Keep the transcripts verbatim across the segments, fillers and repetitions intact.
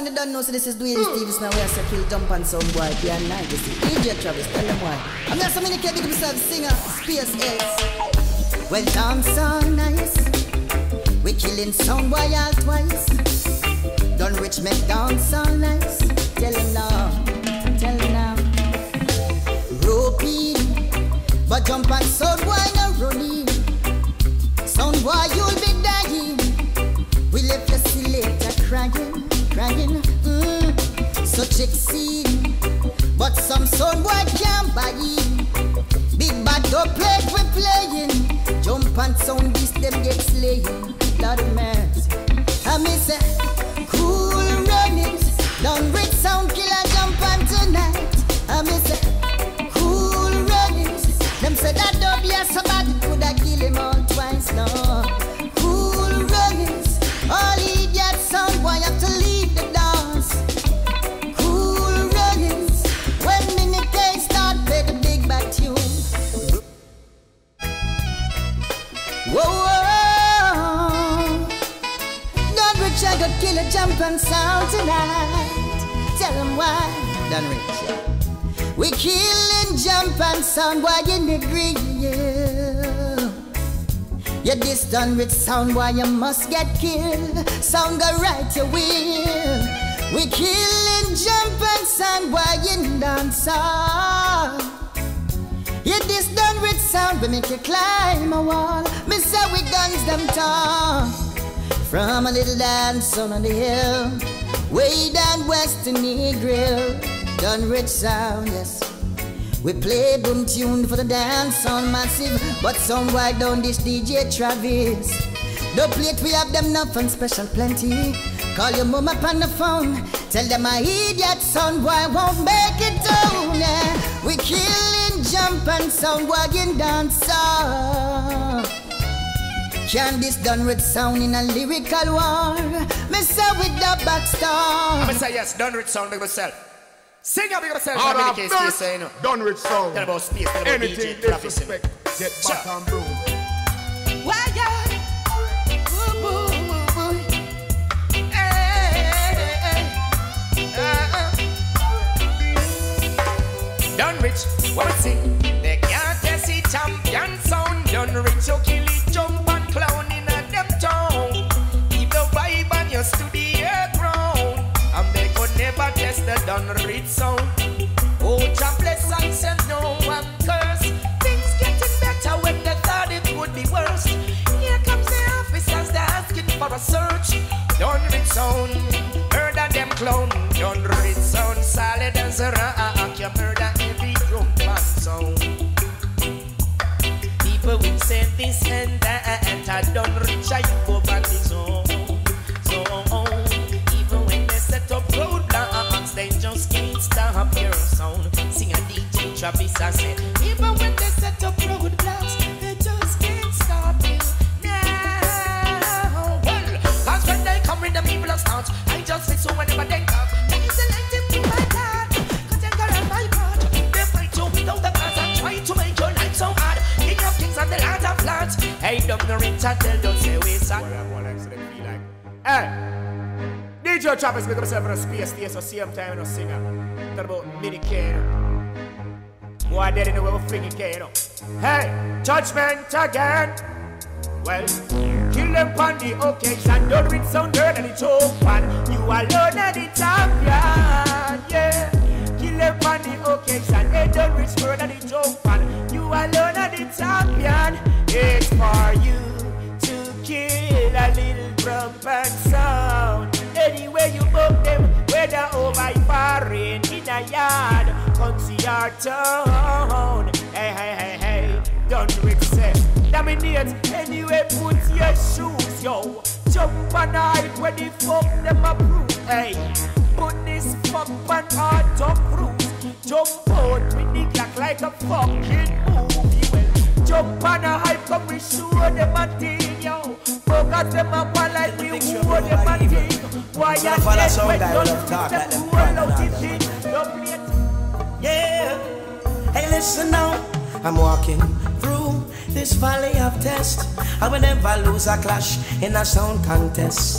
and they don't know, so this is Dwayne Stevens now. We have to kill jump on some boy. They are nice. You see, D J Travis, tell them why. I'm not so many kids because myself singer, Space X. Well, dance so nice. We killing some boy all twice. Don't rich make dance so nice. Tell him now, tell him now. Ropey, but jump on some boy no running. Some boy you'll be dying. We left your selector crying, crying. Mm. So check see, but some son boy can't buy it. Big bad dog play we playing. Jump and sound this them get slaying. Lord of mercy. I miss it. Cool runnings. Down with sound killer jump on tonight. I miss it. Cool runnings. Them said that dog be a sabbat. Could I kill him all twice? No. Cool runnings. All idiot sound boy have to leave the dance. Cool runnings. When Mini K start play the big bad tune. Whoa, whoa. Don't Rich, I got kill a jump and sound tonight. Tell them why. Don't Rich. We killing jump and sound boy in the green. You this done with sound boy, you must get killed. Sound go right, you will. We killing jump and sound boy in dancehall. You this done with sound, we make you climb a wall. Me say we guns them talk. From a little dance on the hill, way down west in the grill. Done rich sound, yes. We play boom tune for the dance on massive, but some wide down this D J Travis. The plate we have them nothing special plenty. Call your mama on the phone, tell them my idiot son boy won't make it down. Yeah. We killing jump and sound wagon dancer. Can this done with sound in a lyrical war? Me say with the backstar. I say yes, done with sound like myself. Sing up yourself, out how of many cases you know? Done with sound. Tell about space, tell about D J Travis. Get back and boom. Why yeah? Woo woo woo woo. Hey, uh, Done rich, what we sing? They can't test it, champion sound. Done rich, you kill it, jump and clown in a them town. Keep the vibe on your studio ground. And they could never test the done rich sound. Oh, God bless and send no one curse. Things getting better when they thought it would be worse. Here comes the officers, they're asking for a search. Done rich sound, murder them clown. Done rich sound, solid as a rock. You murder every drum band sound. People will say this and that. I done rich, I go back this home. So, set up roadblocks, they just can't stop your sound. Sing a D J Travis, I said, even when they set up roadblocks, they just can't stop it now. Well, cause when they come in the people of start, I just say so whenever they talk. There is a light into my heart, cause they got on my part. They fight you without the cause and try to make your life so hard. King of kings and the land of lands. Hey, dumb the rich and tell don't say we sad. Hey. D J Travis make himself in a space station, same time no singer. Talk about Mini K. Boy dead in the way of Fingy K, you know. Hey, judgment again. Well, kill them on the occasion, done with sound dirt and the choke pan. You alone are the champion, yeah. Kill them on the occasion, they done with murder and the choke pan. You alone are the champion. It's for you to kill a little drum and sound. Anywhere you book them, whether over foreign in a yard, come see our town. Hey, hey, hey, hey, done with set. Dominate, anyway, put your shoes, yo. Jump on hype when the fuck them approve. Hey, put this fuck on auto cruise. Jump out with the clock like a fucking movie. Well, jump on a hype, come we show them a thing, yo. Focus them up one like we hold them a thing. Why you dead when don't with them roll out the thing? Yeah, hey listen now, I'm walking through this valley of test. I will never lose a clash in a sound contest.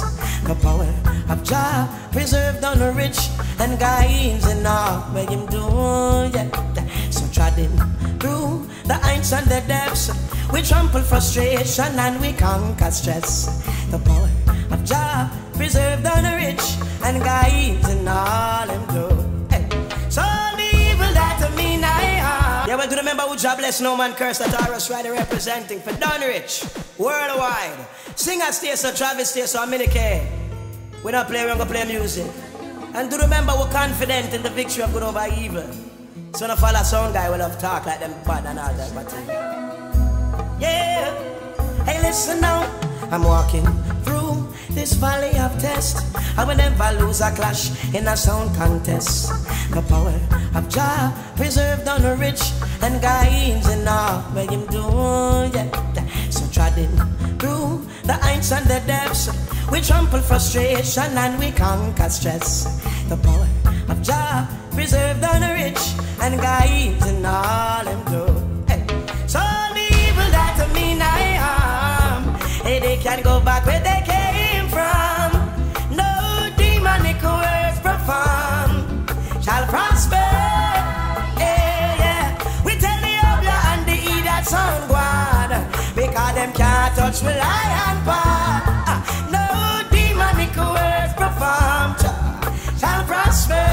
The power of Jah preserved on the rich and guides in all where him do, yeah. So treading through the heights and the depths, we trample frustration and we conquer stress. The power of Jah preserved on the rich and guides in all him do. Hey. So the evil that mean I have. Yeah, well, do you remember who Jah bless no man curse that Taurus Rider representing for Dunrich worldwide? Singer stay so Travis stay so Minike. We don't play, we're gonna play music. And do remember we're confident in the victory of good over evil. So no follow sound guy will have talk like them bad and all that, but yeah. Hey, listen now, I'm walking through this valley of test. I will never lose a clash in a sound contest. The power of Jah preserved on the rich and guides in all where him do, yeah. So treading through the heights and the depths, we trample frustration and we conquer stress. The power of Jah preserved on the rich and guides in all him do. Hey. So the evil that mean I am, hey, they can't go back where they came from. No demonic words perform shall prosper. Hey, yeah. We tell the Obla and the idiot sound guard, because them can't touch the lion paw. No demonic words performed shall prosper.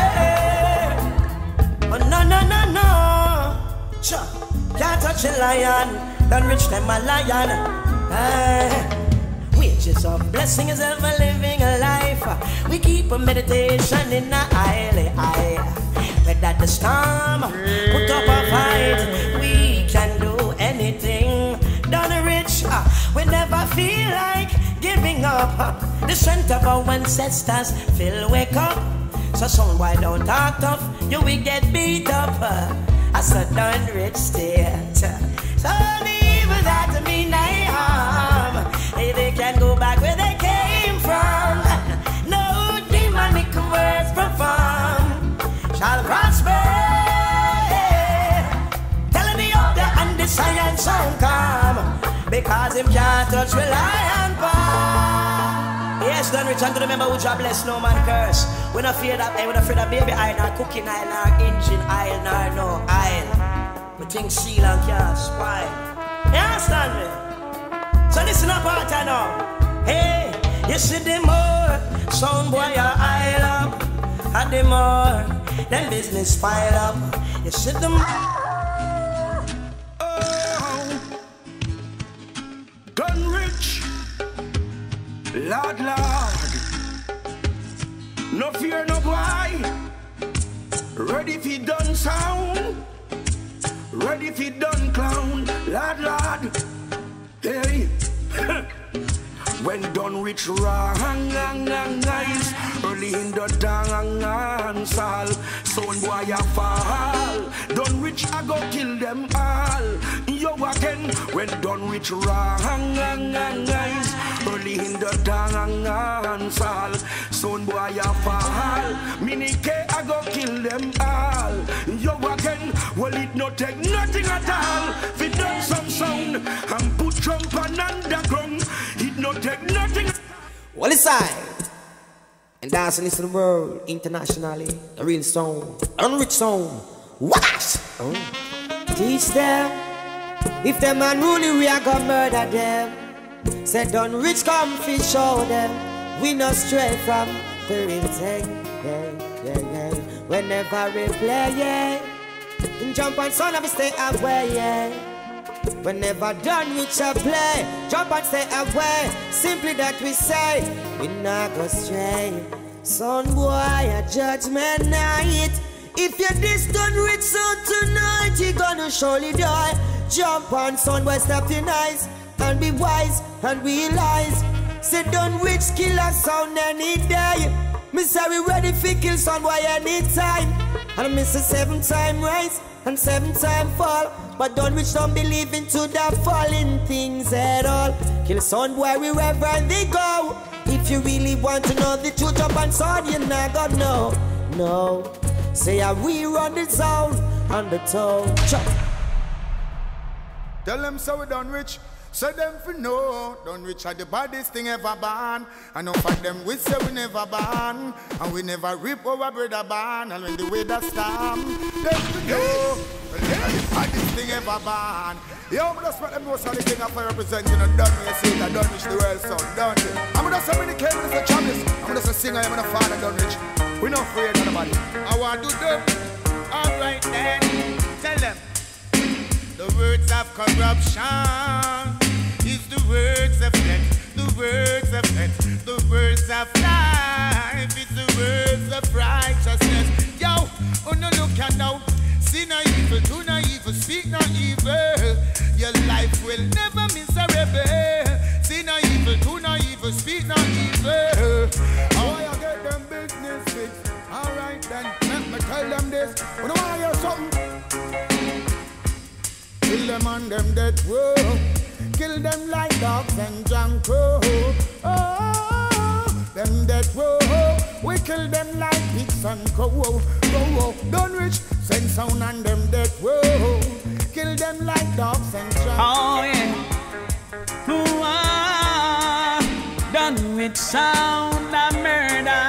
Oh no no no no. Cha. Can't touch a lion, don't reach them a lion. Ah. Wages of blessing is ever living a life. We keep a meditation in the isle eye. Whether the storm put up a fight, we can do anything. Done rich, uh, we never feel like giving up. Uh, the strength of our ancestors feel wake up. So some boy don't talk tough, you will get beat up. Uh, as a done rich state. So the evil that mean I harm, hey, they can go back where they came from. No demonic words perform shall prosper. Telling the other and the science sound calm, because him can't touch the lion paw. Yes, done rich and to remember who Jah bless no man curse. We not fear that, eh, we not afraid of baby oil, nor cooking oil, nor engine oil, nor no oil. We think seal and can't spoil. You understand me? So listen up part I know. Hey, you see the more sound boy your oil up, and the more then business pile up. You see the more. Gun rich, Lord, Lord, no fear, no boy. Ready fi done sound, ready fi done clown, Lord, Lord. Hey, when done rich wrong, nice, early in the dance hall, son boy a fall. Done rich I go kill them all. Yo again, when done rich wrong, nice, early in the dance hall, son boy a fall. Minike I go kill them all. Yo again, well it no take nothing at all. Fi done some sound and put Trump on underground. It no take nothing. Well, it's I. And dancing is the world internationally. The real song, unrich song. Wash! Oh. Teach them. If them unruly, we are gonna murder them. Said done rich, come fish show them. We not stray from the real thing. Yeah, yeah, yeah. Whenever we play, yeah. Jump and son of stay away, yeah. Whenever done with your play, jump and stay away. Simply that we say, we not go stray. Son boy, a judgment night. If you're this done rich son tonight, you gonna surely die. Jump on son boy, stop your eyes and be wise and realize. Say done rich kill a sound any day. Me say we ready fi kill son boy anytime. And I miss a seven time rise and seven time fall. But don't rich don't believe into the falling things at all. Kill son boy wherever they go. If you really want to know the truth up and sword, you're not gonna know. No. Say I we run the zone on the toe. Chop. Tell them so we done rich. So them for know, don't reach at the baddest thing ever born. And enough of them we say we never born. And we never rip our brother born. And when the weather storm, them for know, we never the baddest thing ever born. Yo, I'm just let them know so the thing I represent, you know, done me, say that don't reach the world sound, done it. I'm just a mini came with the Travis. I'm just a singer, I'm a father, don't reach. We not afraid of nobody. I want to do them. Alright then, tell them. The words of corruption is the words of death, the words of death, the words of life is the words of righteousness. Yo, oh no look at now, see no evil, do no evil, speak no evil. Your life will never miserable. See no evil, do no evil, speak no evil. Oh, you get them business fixed. Alright then, let me tell them this. You know why you're something? Kill them on them dead row. Kill them like dogs and junk crow. Oh, them dead row. We kill them like pigs and cow. Go, don't reach. Send sound on them dead row. Kill them like dogs and junk. Oh yeah. Ooh, ah, done with sound of murder.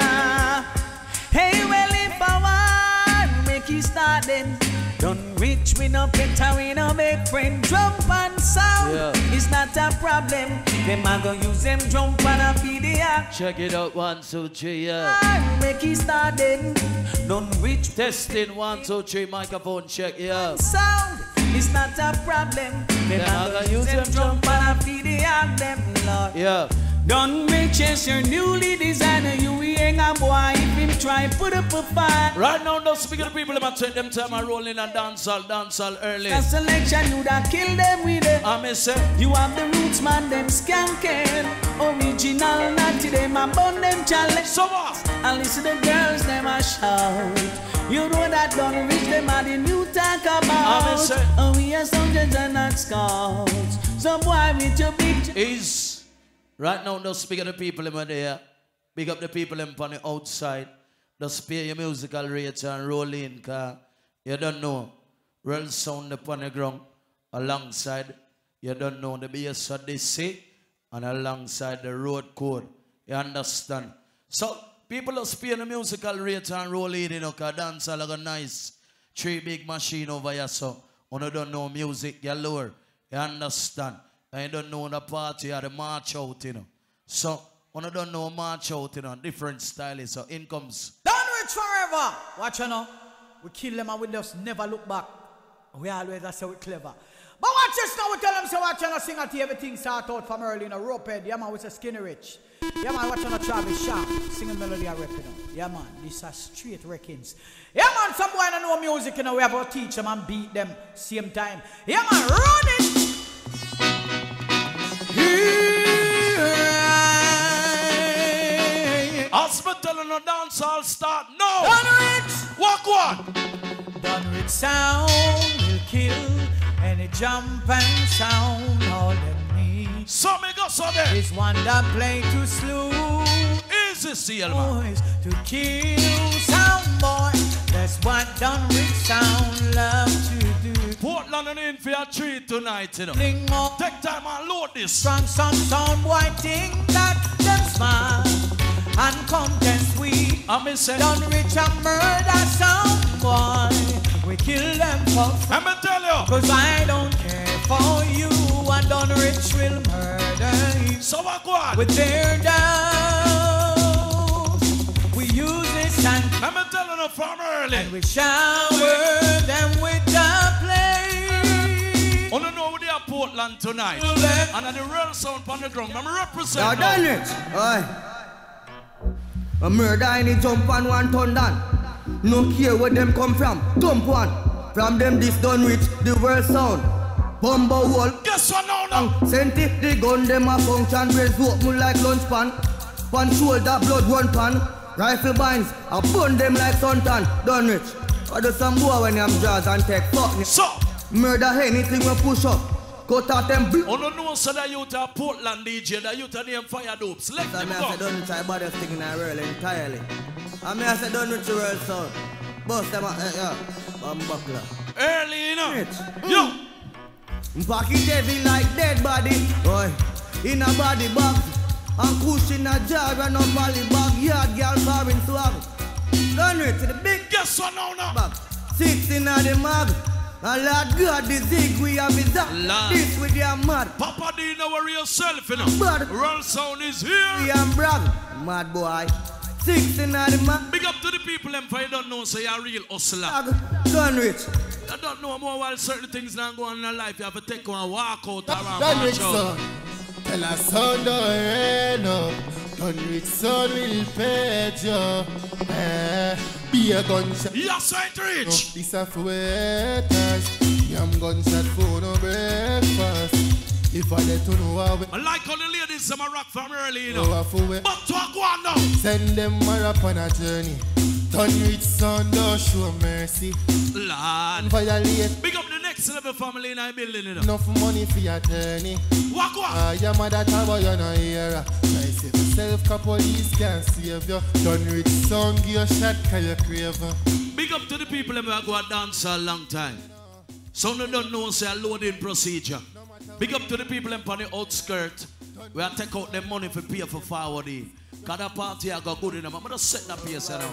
Hey, well if I want, make you start then. Done rich, we no better, we no make friend. Jump and sound, yeah. It's not a problem. Them a go use them jump and a feed the act. Check it out, one, two, three, yeah. Make it start then. Done rich. Testing, one, two, three, microphone check, yeah. Sound, it's not a problem. Them a go use them jump and a feed the act, them Lord. Yeah. Done riches, your newly designer, you ain't a boy, if him try put up a fight. Right now, don't speak to the people about take them time and roll in a dancehall, dancehall early. That selection, you da kill them with it. I may say, you have the roots, man, them skanking. Original, natty, them a bun them challenge. So what? And listen the girls, them a shout. You know that done rich, them are the new talk about. I may say, oh, we are soldiers and not scouts. Some boy with your big is. Right now, don't speak to the people in there. Big up the people in on the outside. Just pay your musical rates and roll in, cause you don't know. Real sound upon the ground alongside. You don't know the bass of the C and alongside the road code. You understand? So, people just pay the musical rates and roll in, you know, cause dance like a nice three big machine over here. So, you don't know music, you're lower. You understand? I don't know the party or the march out, you know. So, when I don't know march out, you know, different styles. So, in comes. Don't reach forever. Watch you know. We kill them and we just never look back. We always say we're clever. But watch this now. We tell them, so watch you know, sing at everything start out from early in a rope head. Yeah, man, we say Skinny Rich. Yeah, man, watch you know, Travis Sharp. Singing melody and rap, you know. Yeah, man, these are straight reckons. Yeah, man, some boy don't know music, you know. We have to teach them and beat them same time. Yeah, man, run it. Hospital and a dance all start now. Dunwich! Walk one. Dunwich sound will kill any jump and sound. All them need. So me go so there. Is one that play too slow. Easy, seal man. To kill sound boy. That's what Dunwich sound love to do. Portland and in for your treat tonight, you know. More. Take time and load this. Strong some sound boy think that them smart and content sweet. I mean say Dunwich and murder sound boy. We kill them for free. Let me tell you. Cause I don't care for you and Dunwich will murder you. So what go on? With their down. We use this and let me tell you from early. And we shower them with the play. I don't know where they are Portland tonight. And the real sound on the ground. I'm representing. Yeah, done it. Aye. A murder in the jump on one ton down. No care where them come from. Dump one. From them this done with the world sound. Bumbo wall. Guess what now now? Sent it the gun them a function. Raise open like lunch pan. Pan shoulder blood run pan. Rifle binds, I burn them like suntan. Done rich. Or do some boy when them jazz and take fuck. So murder anything we push up. Cut out them blue. Oh no no so that you to Portland D J, that you to name Fire Dopes. Let them go. I say don't try body thing in the world entirely. I mean I say don't reach the world sound. Bust them out, yeah. Bomb buckler. Early enough. Mm. Yo. Pocket heavy like dead body. Boy, in a body bag. And push in a jar and a valley bag. Yard girl foreign swag. Done it to the big. Guess what now now? Bag. Six in a the mag. And Lord God, the zig we have is up. This with your mad. Papa D know worry yourself, you know. Bad. Roll sound is here. We am brag. Mad boy. Six in a the mag. Big up to the people them for you don't know so you're a real hustler. Done rich. I don't know more while certain things not going on in your life. You have to take one walk out around. Done rich son. Tell a son don't rain up. Done rich son will pay you. Eh, be a gunshot. Yes, right rich. No, this a for waiters. Yam gunshot for no breakfast. If I let you know how we I like how the ladies them a rock from early, you know. oh, for we But to go on now. send them a rap on a journey. Done rich son don't show mercy. Lord. Violate. Big up the next level family in our building, you know. Enough money for your attorney. Walk on. Ah, your mother tell boy you no hear. Try save yourself, cause police can't save you. Done rich son, give you shot cause you crave. Big up to the people who go a dance a long time. Some of them don't know say a loading procedure. Big up to the people in on the outskirts. We are take out them money for pay for forwarding. Cause that party I got good in them. I'm gonna set that pace now.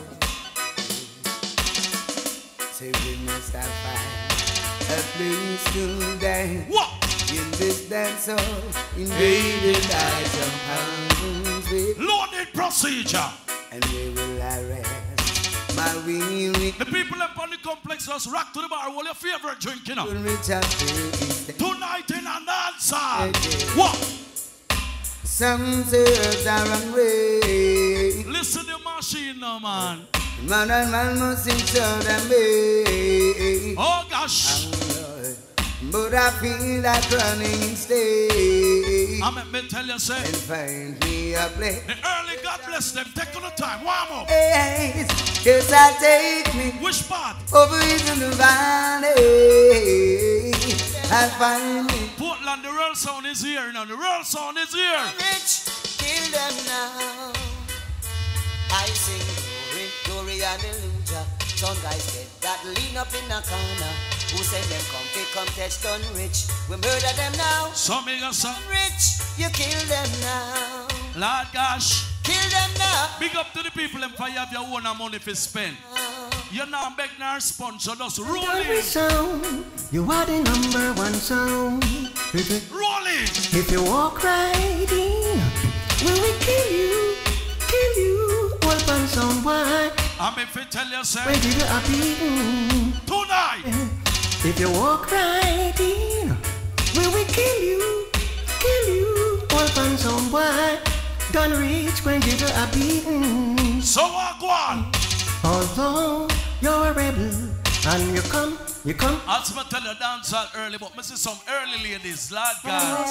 Say we must have find a place to dance. What? In this dance hall, invaded by some hounds with loaded procedure. And we will arrest my weary. The people in on the complex just rock to the bar. What your favorite drink, you know? Tonight in a dance hall. What? Some serves are unreal. Listen to the machine now, man. Man and man must show them way. Oh gosh. But I feel like running instead. I'm at me tell you, say. And find me a place. The early God bless them. Take on the time. One more. Yes, yes, I take me. Which part? Over into the valley. I find me. Portland, the real sound is here now. The real sound is here. Rich, kill them now. I sing glory, glory, hallelujah. Some guys get that lean up in the corner. Who send them come, they come test done rich. We murder them now. Some niggas son. Rich, you kill them now. Lord gosh. Kill them now. Big up to the people them for you have your own money to spend. You're not begging our sponsor, just roll in. Sound, you are the number one sound. Roll in. If you walk right in, we will kill you, kill you. All pan sound why? I'm if I tell you, sir. When did you happy? Tonight. If you walk right in, we will kill you, kill you. All pan sound why? Don't reach when did you happy? So walk one. Although you're a rebel and you come, you come. I was going to tell you dance all early, but I see some early ladies, Lord God.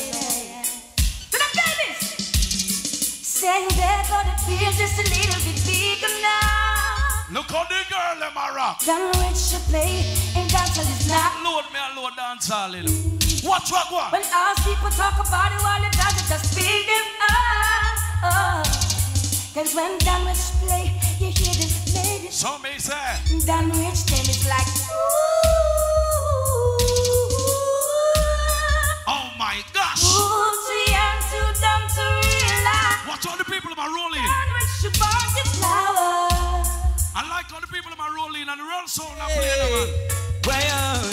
Say they're gonna feel just a little bit bigger now. Look how the girl them a rock. Done rich to play and dance all is not. Load me a load dance all little. Watch what what? When all people talk about it, all it does is just big them up. Oh. Cause when done rich play, you hear this lady. So me say. Done rich then it's like ooh. Oh my gosh. Ooh, too young, too dumb to realize. Watch all the people are rolling. Done rich to burn the flower. I like all the people are rolling and the real soul are playing, man. Well,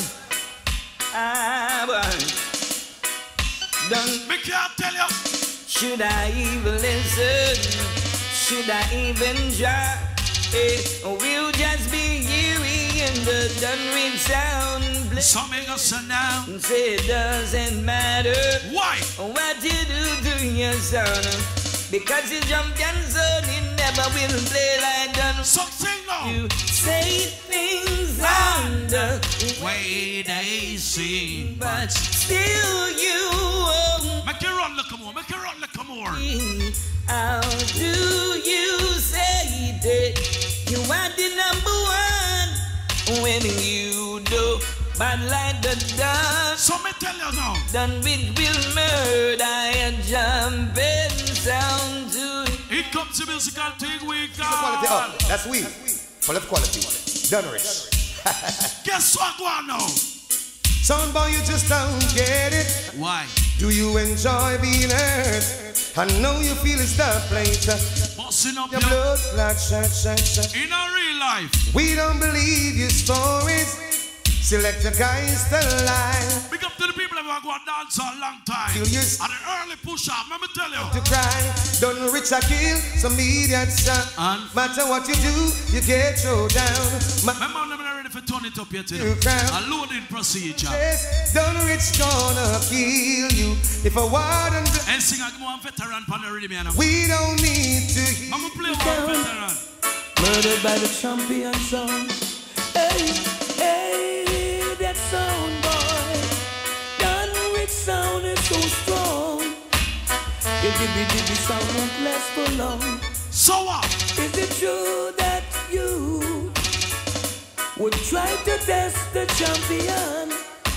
I was done. Me can't tell you. Should I even listen? Should I even try? Hey, we'll just be hearing the done sound. Some make us now. Say it doesn't matter. Why? What you do to your son? Because you jump and son, it never will play like done. Something now. You say things on the way they seem, but still you won't. Make it run like more. Make it run like more. How do you say that you are the number one when you do bad like the done? So me tell you now. Done with will murder and jumping sound to it comes to musical thing we got. Quality up. That's we. Full of quality. Done rich. Guess what go on now? Sound boy, you just don't get it. Why? Do you enjoy being hurt? I know you feel it's the place. Busting up your your blood clot, shut, shut, shut. In a real life. We don't believe your stories. Select the guys to lie. Big up to the people that go and dance a long time. Till you and an early push up, let me tell you. To cry, don't rich I kill some idiots. And matter what you do, you get thrown down. Ma Remember, I'm not ready for turn it up yet. You can't. A loading procedure. Yes, don't rich gonna kill you. If a word and and sing a one veteran pan already, man. We don't need to hear. I'm gonna play one veteran. Murdered by the champion sound. Hey, hey, that sound boy. Dunwich sound is so strong. Your dibby dibby sound won't last for long. So what? Is it true that you would try to test the champion?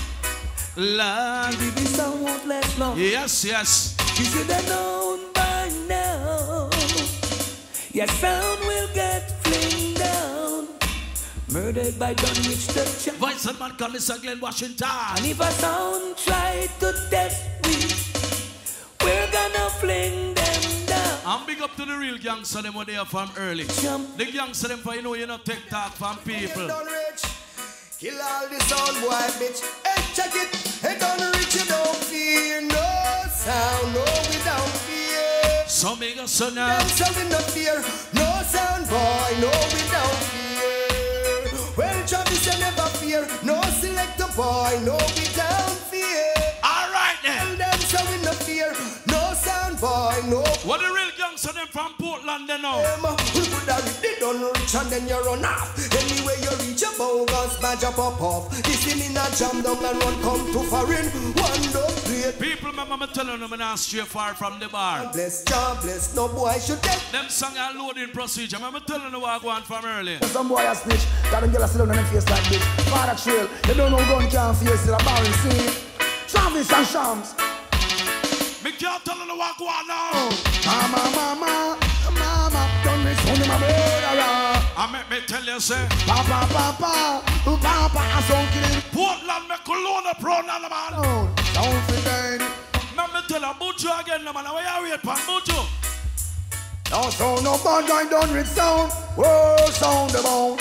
Lord, dibby sound won't last long. Yes, yes. You should have known by now. Your sound will get flinged down. Murdered by Dunwich the champ. Vice and man call Mister Glenn Washington. And if a sound try to test me, we're gonna fling them down. I'm big up to the real gangster them when they are from early. Jump. The gangster them for you know you not take talk from people. Kill all the sound boy, bitch. Hey, check it. Hey, don't reach, you don't fear no sound, no, we don't fear. So make us so now. Them sound we no fear, no sound boy, no, we don't fear. Well, Travis, you never fear, no selector boy, no, we don't fear. All right then. Well, them sound we no fear, no sound boy, no. What the real gangster them from Portland they know? Um, we could have they don't reach and then you run off. Anyway you reach a bogus badge up up off. This in a jam down and run come to foreign. One don't play. People remember me telling them I'm not straight far from the bar. Bless job, bless no boy should get. Them song a loading procedure. I'm telling them what I go on from early. Some boy a snitch, got them girls sit down on them face like this. Father trail, they don't know gun can't face it, a barrel scene. Travis and Shams. Me can't tell them what I go on now. Mama, mama, mama, don't miss on my brother. I make me tell you, say. Papa, papa, papa, I saw killing. Portland, me Kelowna, proud of the man. Don't forget. Let me tell you, Buju again, man. Where you wait for Buju? No sound, no bad guy, don't read sound. World sound about.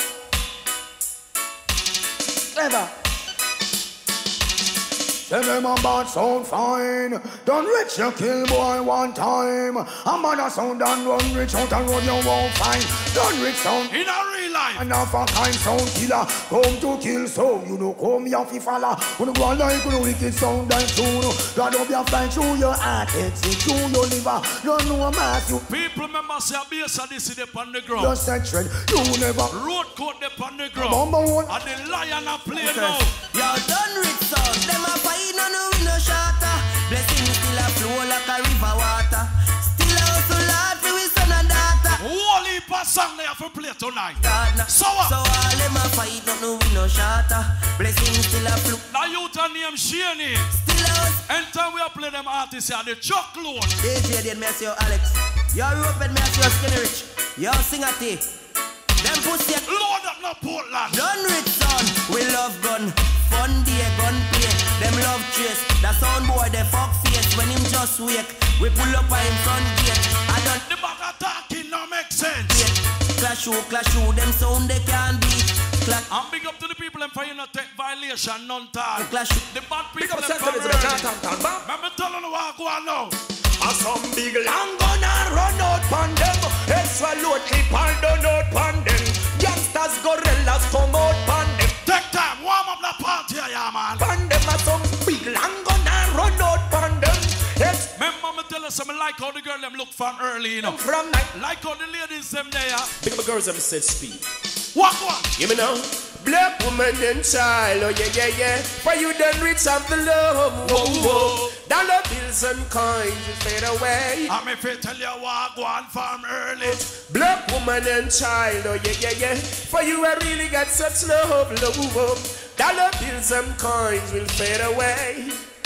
Clever. Tell them a bad sound fine. Don't reach you kill boy one time. A man a sound and run rich out and run you won't find. Don't reach sound in a real life. And half a kind sound killer. Come to kill so you know come here fi follow. When you go like you wicked sound and tune. God up your fly through your heart, exit through your liver. You know a mass you. People remember say a base of this is on the ground. Just a trend. You never. Road coat up on the ground. Number one. And the lion a play now. Yo, done rich sound. Them a fight. No, no, we no shatter. Blessings still a flow like a river water. Still a hustle hard for we son and daughter. Whole heap of song they have to play tonight. So what? So all them a fight, no, no, we no shatter. Blessings still a flow. Now you turn name Shani. Still a hustle. Anytime we play them artists here, the Chuck Load. D J did me see you, Alex. You're open, me see you, Skinny Rich. You're sing a tea. Them pussy. Load up no Portland. Done rich son. We love gun. Fun day, gun play. Them love chase. The sound boy, they fuck face. When him just wake, we pull up on him front gate. I done. The back attacking no make sense. Clash you, clash you. Them sound they can't beat. Clash. I'm big up to the people and for you not take violation, none time. Clash. The bad people up and for Elizabeth. Remember telling you what I go on now. And some big long gun and run out pan them. Extra load clip and done out pan them. Youngsters, gorillas come out pan them. Take time, warm up the party, yeah, man. Pan them are some big long gun and run out pan them. Yes. Remember me tell you something like how the girl them look from early, you know. From night. Like how the ladies them there. Big up girls them said speed. What one? Hear me now. Black woman and child, oh yeah, yeah, yeah. For you done rich of the love, whoa, whoa. Dollar bills and coins will fade away. I'm if I tell you what go on from early. Black woman and child, oh yeah, yeah, yeah. For you I really got such love, love, love. Dollar bills and coins will fade away.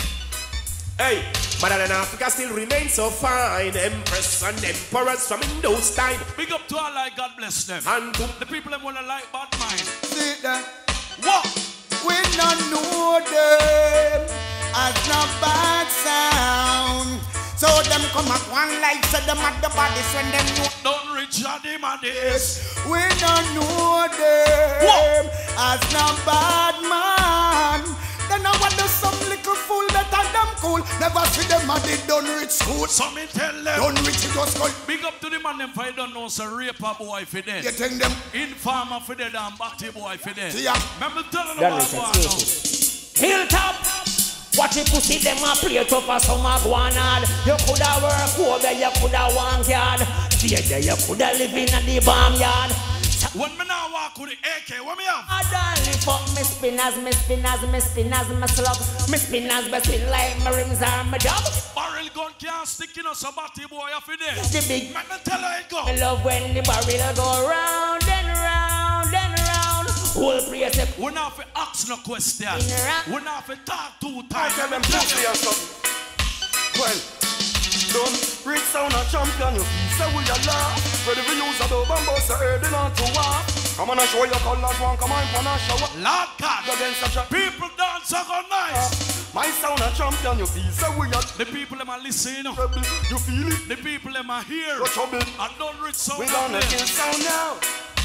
Hey, Mother in Africa still remains so fine. Empress and emperors from in those times. Big up to all like God bless them. And to the people that wanna like bad mind. See that? What? We don't know them as no bad sound. So them come at one life, so them at the bodies when them know. Don't reach out them at this. We don't know them what? As no bad man. Then I want to some little fool that are them cool. Never see them at the done rich school. So me tell them. Done rich it was called. Big up to the man them for you don't know so rape a boy for them. You think them. Informer for them and batty boy for them. Yeah. Remember telling them about one now. Hilltop. Watch it pussy them a play tough as some a go on hard. You coulda work over, you coulda one yard. Fear there you coulda live in the bomb yard. When me now walk with the A K, what me have? I don't fuck me spinners, me spinners, me spinners, me slug. Me spinners, me spin like my rims are my dog. Barrel gun can't stick in us a batty boy off in there. The big man, me tell her it go. I love when the barrel go round and round and round. Whole place up. We not for ask no question. We not for talk two times. I tell them pussy or something. Well, don't reach sound a champion, you feel say we a laugh. Ready for use a dub and bust a head in on to walk. Come on and show your colors, one come on for a shower. Lord God, against such a people dance so go nice. Uh, my sound a champion, you feel say we a. The people them a listen, you feel it? The people them a hear. No trouble. I don't reach sound. We gonna kill sound now.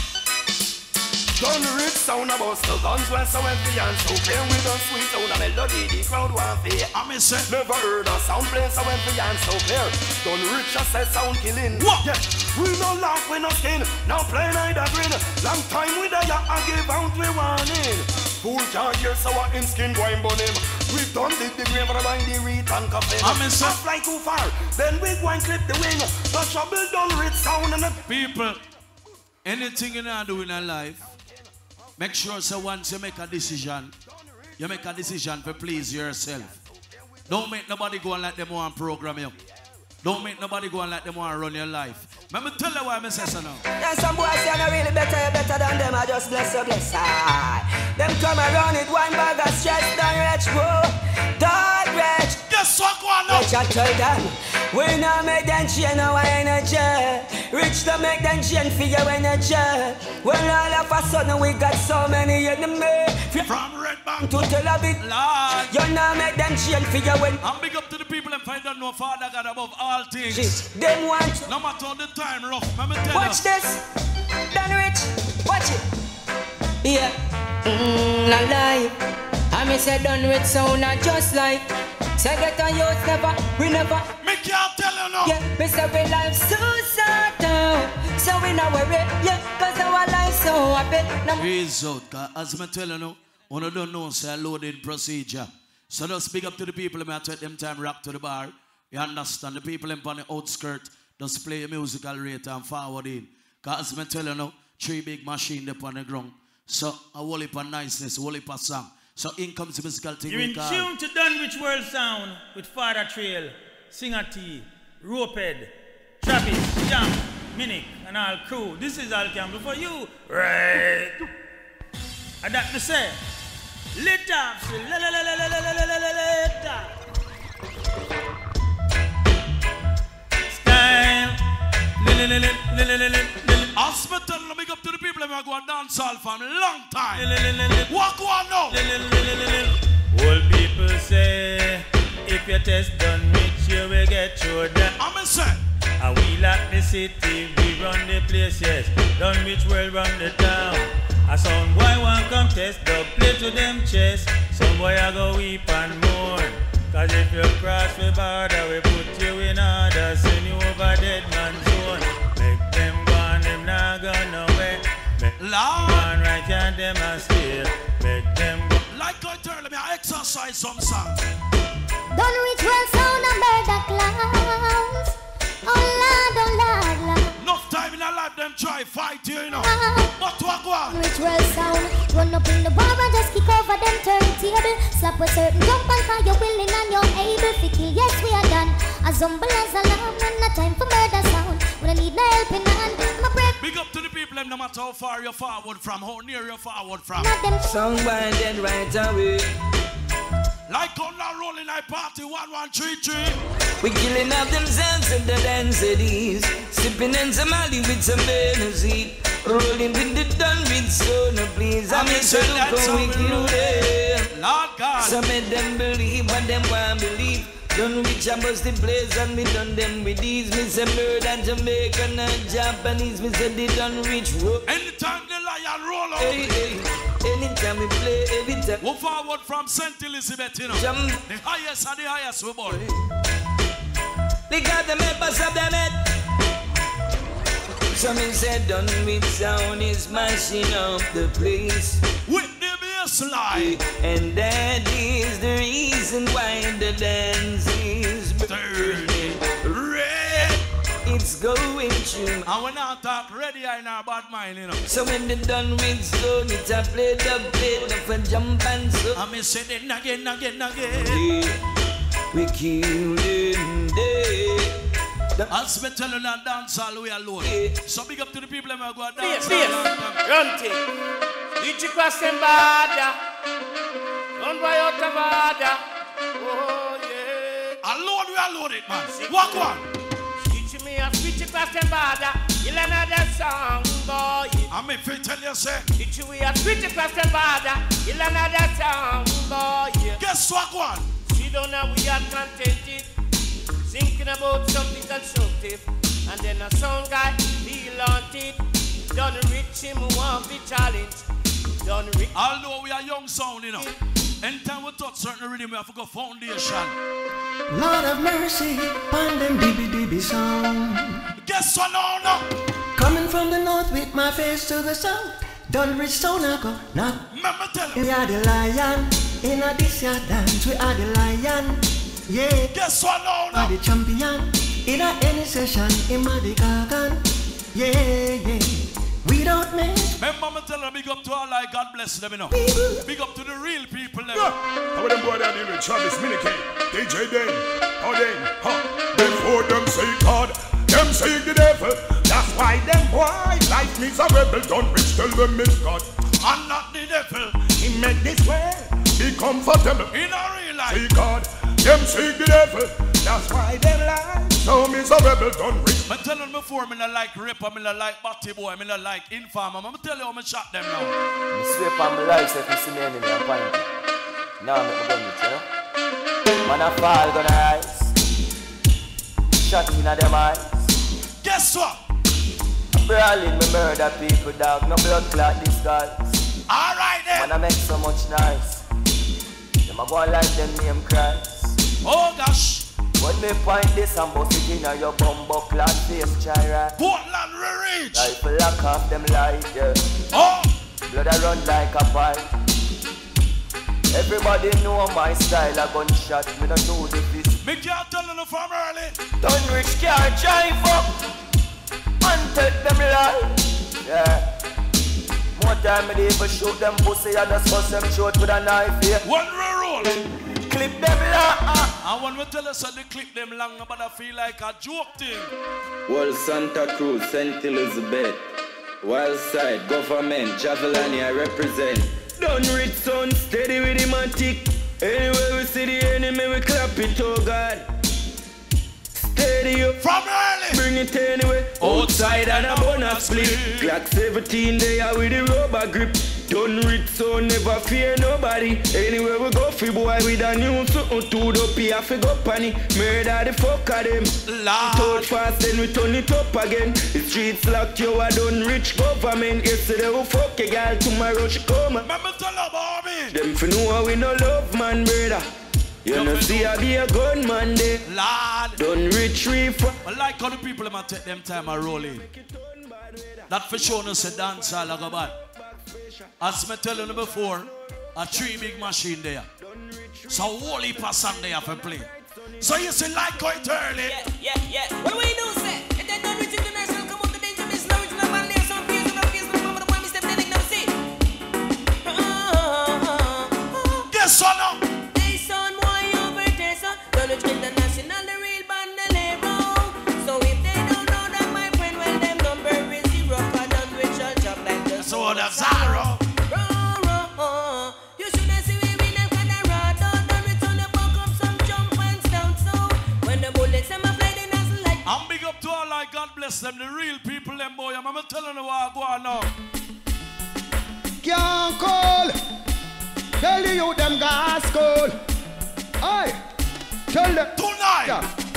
Don't rich sound about the guns when so empty and so clear. We don't sweet sound a melody, the crowd want fear. I mean say, never heard a sound playing so empty and so clear. Don't rich just say sound killing. What? Yeah, we no laugh, we no skin. Now play neither grin. Long time we there and give out we warning. Fool can't hear so what him skin going burn him. We done dig the grave for by the reed and coffin. I mean say, fly too far, then we go and clip the wing. The trouble don't rich sound and the people. Anything you not do in a life. Make sure so once you make a decision, you make a decision to please yourself. Don't make nobody go and let them want to program you. Don't make nobody go and let them want to run your life. Let me tell you why I say so now. Yeah, some boys say I'm really better, you're better than them. I just bless you, bless I. Them come around it, one bag of stress, done rich, bro. Done rich. Guess what, go on now? Rich, I tell them. We not make them change our energy. Rich to make them change for your energy. Well, all of a sudden we got so many enemies. From Red Bank to Tel Aviv, Lord. You not make them change for your energy. I'm big up to the people and find out no Father God above all things. Jeez. Them want. No matter the time rough, let me tell watch you. this. Done rich. Watch it. Yeah. Mmm, alive. I me say done rich sound not just like. Say get on youth never, we never. Me can't tell you no. Yeah, me say we life so sad now. So we not worry, yeah, cause our life so happy. Please out, cause as me tell you no, one don't know say loading procedure. So just speak up to the people, me take them time rock to the bar. You understand? The people in on the outskirts just play a musical rate and forward in. Cause as me tell you no, three big machines up on the ground. So a whole heap of niceness, a whole heap of song. So in comes the musical thing. You're in tune to Dunwich World Sound with Father Trail, Singer T, Ropehead, Travis, Jam, Minik, and all crew. This is all Campbell for you. Right. And that to say, lit up, lit up. Style, lit, lit, lit, lit, lit. Hospital, let me go up to the people and go and dance all for a long time. What go on now? Old people say, if you test Dunwich, you will get through that. I'm a say. And we like the city, we run the place, yes. Dunwich will run the town. A some boy want come test the play to them chest. Some boy I go weep and mourn. Cause if you cross the border, we put you in order. Send you over dead man's zone. Make them go and them not go nowhere. Make them right and them and steal. Make them go. Like I tell me, I exercise some songs. Dunwich World Sound and murder clowns. Oh Lord, oh Lord, Lord. Enough time in our life, them try fight you, you know. Uh-huh. But what go on? Dunwich World Sound. Run up in the bar and just kick over them turntable. Slap a certain jump and call you willing and you're able to kill. Yes, we are done. As humble as a lamb and no time for murder sound. When I need no helping hand, my breath. Big up to the people, no matter how far you're forward from, how near you're forward from. Song by dead right away. Like on that rolling I party one one three three. We killing up themselves in the densities. Sipping in some Mali with some Benazine. Rolling with the Dunwich so no please. I mean so look how we kill it. Lord God. Some of them believe what them want believe. Done rich and bust the place and me done them with these. Me say murder Jamaican and Japanese. Me say they done rich. Anytime the lion roll up. Hey, hey. Anytime we play, every time. Go forward from Saint Elizabeth, you know. Jam. The highest and the highest we boy. They got the members of them head. Some said done with sound is smashing up the place. With the bass line. And that is the reason why the dance is burning red. It's going through. And when I talk ready, I know about mine, you know. So when they done with song, it's a play the bit of a jump and so. I me say it again, again, again. Yeah. We kill them dead. As me tell you that dance all we alone. Yeah. So big up to the people that go dance. Yes, yes. Run thing. Did you cross them border? Don't buy out the border. Oh yeah. Alone we alone it, man. Walk one. Teach me a switch across them border. You'll another song, boy. I may tell you, say. Teach me a switch across them border. You'll another song, boy. Guess what one? See don't know we are contented. Thinking about something constructive, and then a sound guy feel haunted. Done rich him want be challenge. Done rich. Although we are young sound, you know. Anytime we touch certain rhythm, we have to go foundation. Lord of mercy, on them dibby dibby sound. Guess what now, no? Coming from the north with my face to the south. Done rich sound I go knock. Remember tell you. We are the lion in a this year dance. We are the lion. Yeah, guess what now? I'm the champion in a any session in my garden. Yeah, yeah. Without me. Remember me tell them big up to all like God bless them, you know. Big up to the real people them. Yeah. How them boy down here with Travis Minikay, D J Den, how them, huh? Before them say God, them say the devil. That's why them boy life needs a rebel. Don't rich tell them it's God. I'm not the devil. He made this way be comfortable. In a real life. See God. Them seek the devil, that's why them lie. So miserable done rich. I tell them before, me not like rape, me not like batty boy, me not like informer. I'm tell you how me shot them now. I swear on my life, if you see me enemy, I'm fine. Now I'm not going to, you know. Man a fall, gonna rise. Shot in at them eyes. Guess what? I'm brawling, me murder people, dog. No blood clot, these guys. Alright then. Man I make so much noise. Them a go like them name Christ. Oh gosh. When me find this and bust it in your bumbo clad face, Chira. Portland re-reach. Life lock off them light, yeah. Oh. Blood a run like a pipe. Everybody know my style, a gunshot. Me not do the fist. Me can't tell them from early. Done rich car drive up and take them life. Yeah. More time me even shoot them pussy and just bust them short with a knife, yeah. One roll. Clip them long. And when we tell us that they clip them long, but I feel like a joke thing. Well, Santa Cruz, Saint Elizabeth, Wild Side, Government, Javelani, I represent. Done rich sound, steady with him and tick. Anywhere we see the enemy, we clap it, oh God. Steady up. From early. Bring it anyway. Outside and a bonus split. Glock seventeen there with the rubber grip. Done rich so never fear nobody. Anywhere we go, free boy with a new something to the P F go panny. Murder the fuck of them. Touch fast then we turn it up again. The streets locked you a done rich government. Yesterday we fuck a girl, tomorrow she come. Remember tell about me. Them for know we no love man brother. You know see I be a gunman there. Lord. Done rich reef. I like how the people them take them time a roll in. That for sure no say dance all like a bad. As me tell you before, a three big machine there. So whole heap of song they have to play. So you see like how it early. Yeah, yeah, yeah. What do we do, say? If they don't reach international, come out the danger, miss no original man, there's some fears and no fears, no mama, the one we step in, they never see. Guess what now? They son, why over there, son? Don't reach international, the real bandolero. So if they don't know that, my friend, well, them number is zero, I don't reach a job like this. So that's Zara. You should have seen me in a Colorado. Don't return the buck up some jump and down. So when the bullets them a fly, they nothing like. I'm big up to all like God bless them, the real people, them boy. I'm gonna tell you what I go on now. Can't call. Tell you them God.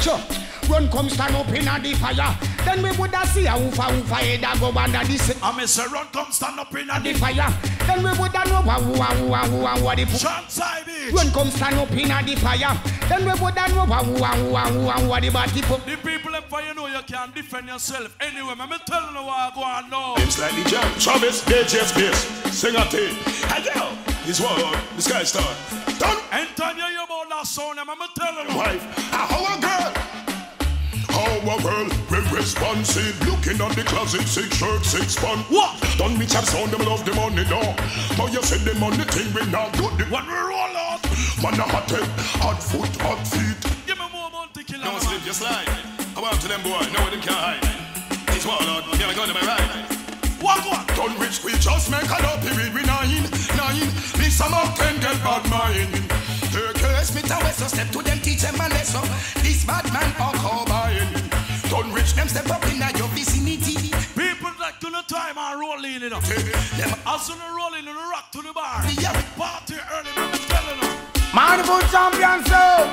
Sure. Run come stand up in the fire. Then we would have see a woofa woofa head a go under this. I miss a run come stand up in the fire. Then we would have know wah wah wah wah what the Chansai bitch. Run come stand up in the fire. Then we would have know wah wah wah wah what the body put. The people in fire know you can defend yourself anyway. I'm telling you what I go on now. It's like the jam. Travis, D J Space, sing a thing. Hey yo, this world, the sky star. Done. Anytime you hear about that sound, I'm telling you. Wife, how a girl. Our world, we're responsive. Looking at the closet, six shirts, six pants. What? Don't be chat sound, them love the money now. But you said the money thing we not good. When we roll out, man a hot head, hot foot, hot feet. Give me more money, kill them. No slip, just slide. I want to them boy, no them can't hide. It's war lord, give me gun to my right. What what? Done rich, we just make a lot of it. We nine, nine. This some of ten get bad mind. Turkey, Smith and West, so step to them, teach them a lesson. This bad man are cowboying. Done rich, them step up in your vicinity. People like to the time are rolling it up. As soon as rolling in the rock to the bar. Yeah. Party early, I'm telling them. Manifold champion, so.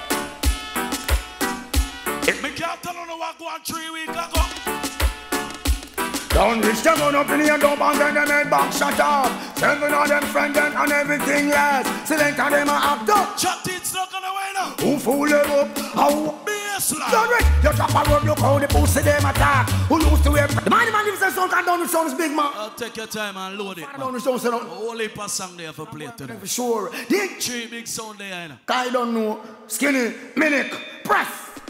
Me can't tell you what go on three weeks ago. Don't reach them on up in here, don't bang them head back, shut up. Seven of them friend them and everything less. Select of them are act up. Chat it's not gonna win up. Who fool them up? How? Don't reach, you drop a road, look how the pussy them attack. Who used to wear? The man, the man gives us some kind down the sounds big man. I'll take your time and load it. Down the sounds, only pass song there for play today. For sure. Dig. Three big sound there, you know. I don't know. Skinny, Minik, press.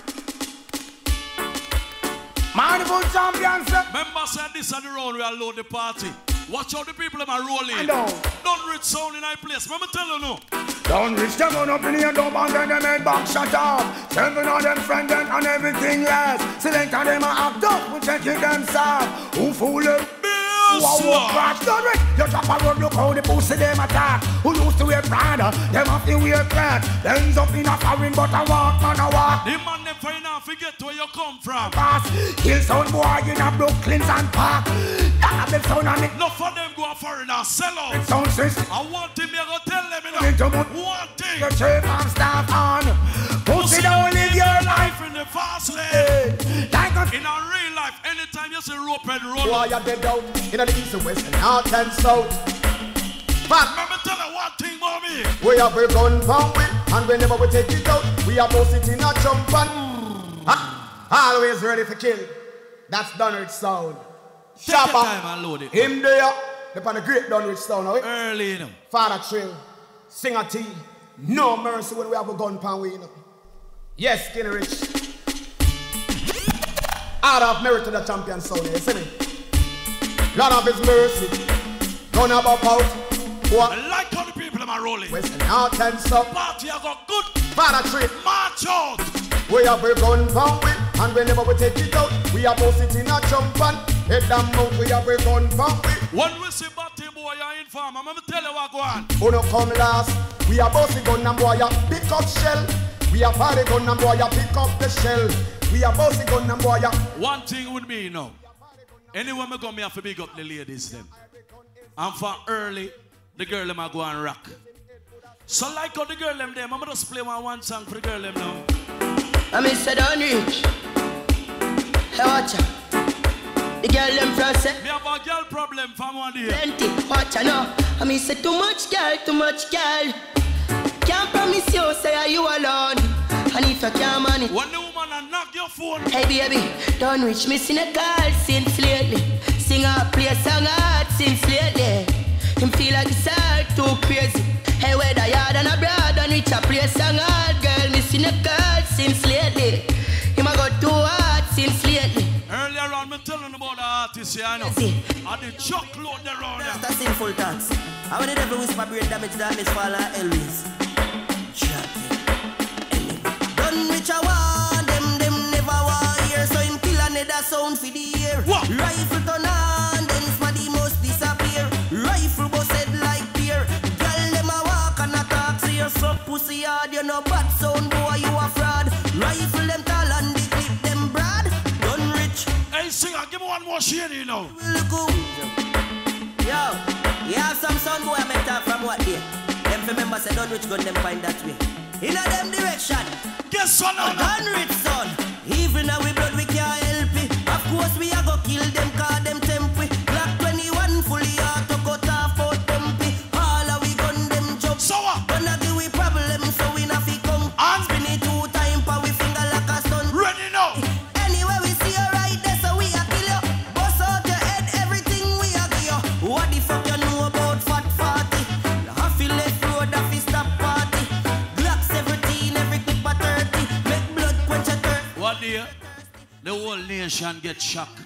Manifold champions. Remember said this on the road we are load the party. Watch out the people them are rolling. I know. Don't reach sound in our place. Remember tell you no. Don't reach them on up in here, don't bang them head back, shut up. Seven of them friend them and everything less. Select of them are act up, we check it them soft. Who fool them? Wow, crash, don't reach. You drop a road, look how the pussy them attack. Who used to wear Prada, them have to wear flat. Ends up in a foreign but I walk, man I walk. The man them find out forget where you come from. Pass, kill sound boy in a Brooklyn and Park. That them sound on it. No for them go a foreigner, sell out. It sounds system. I want him, you go tell them you know. One thing. Your chain and staff on. Pussy don't live your life in the fast lane. Like a in a real life, anytime you see rope and roll. Boy, you dead out in the east and west and north and south. But let me tell you one thing, mommy. We have a gun from we, and whenever we take it out, we are both sitting a jump and ah, always ready to kill. That's Dunwich sound. Take your time and load it. Him there, they on the great Dunwich sound. Right? Early, you know. Father Trill, Singer T, no mercy when we have a gun pan we, you know. Yes, Skinny Rich. Out of merit to the champion sound, you see me? Lord of his mercy. Gun about out. What? I like how the people are rolling. West and north and south. Party I got good. Father Trill. March out. We have a gun pan we, and whenever we take it out, we are both sitting a jump and head down mount. We have a gun pan we. When we see Batty boy, you're informed. I'm gonna tell you what go on. Who no come last? We are both the gun and boy, you pick up shell. We are party gun and boy, you pick up the shell. We are both the gun and boy, you. One thing with me, you know. Anyway, me go me have to big up the ladies them. And for early, the girl them a go and rock. So like how the girl them them, I'm gonna just play one, one song for the girl them now. I Mister Dunwich. Hey, watch out. The girl them from say. Me have a girl problem from one day. Plenty, watch out now. I mean say too much girl, too much girl. Can't promise you say are you alone. And if you can't manage. When the woman a knock your phone. Hey baby, Dunwich missing a call since lately. Sing out, play a song hard since lately. Him feel like it's all too crazy. Hey, whether yard and abroad, Dunwich a play a song hard. Girl missing a call since lately. Him a got too hard since lately. Earlier on, me telling about the artist here, I know. And the chuck load there around there. That's sinful thoughts. How when the devil whisper brain damage, damage fall like Elvis. Dunwich a want them, them never want hear. So him kill another sound for the air. What? Rifle turn on, then smaddy must disappear. Rifle busted like beer. Girl them a walk and a talk. See your suck pussy hard, you know bad sound boy, you a fraud. Rifle them tall and the clip them broad. Dunwich. Hey singer, give me one more shade, you know. Yo, you have some sound boy I met talk from what day? Them remember say Dunwich gun them find that way. In a them direction. Guess what now? Dunwich sound. people now we blood we can't help it. Of course we are go kill them, call them temporary. Glock twenty-one fully auto cut off out bumpy. All of we gun them jump. So what? Gonna give we problem, so we not fi come. And spin it two time, pa we finger like a stun. Ready now. Anyway we see you right there, so we a kill you. Bust out your head, everything we a give you. What the fuck you know about fat forty? Half fi left road, half fi stop party. Glock seventeen, every clip a thirty. Make blood quench a thirty. What day? The whole nation get shocked.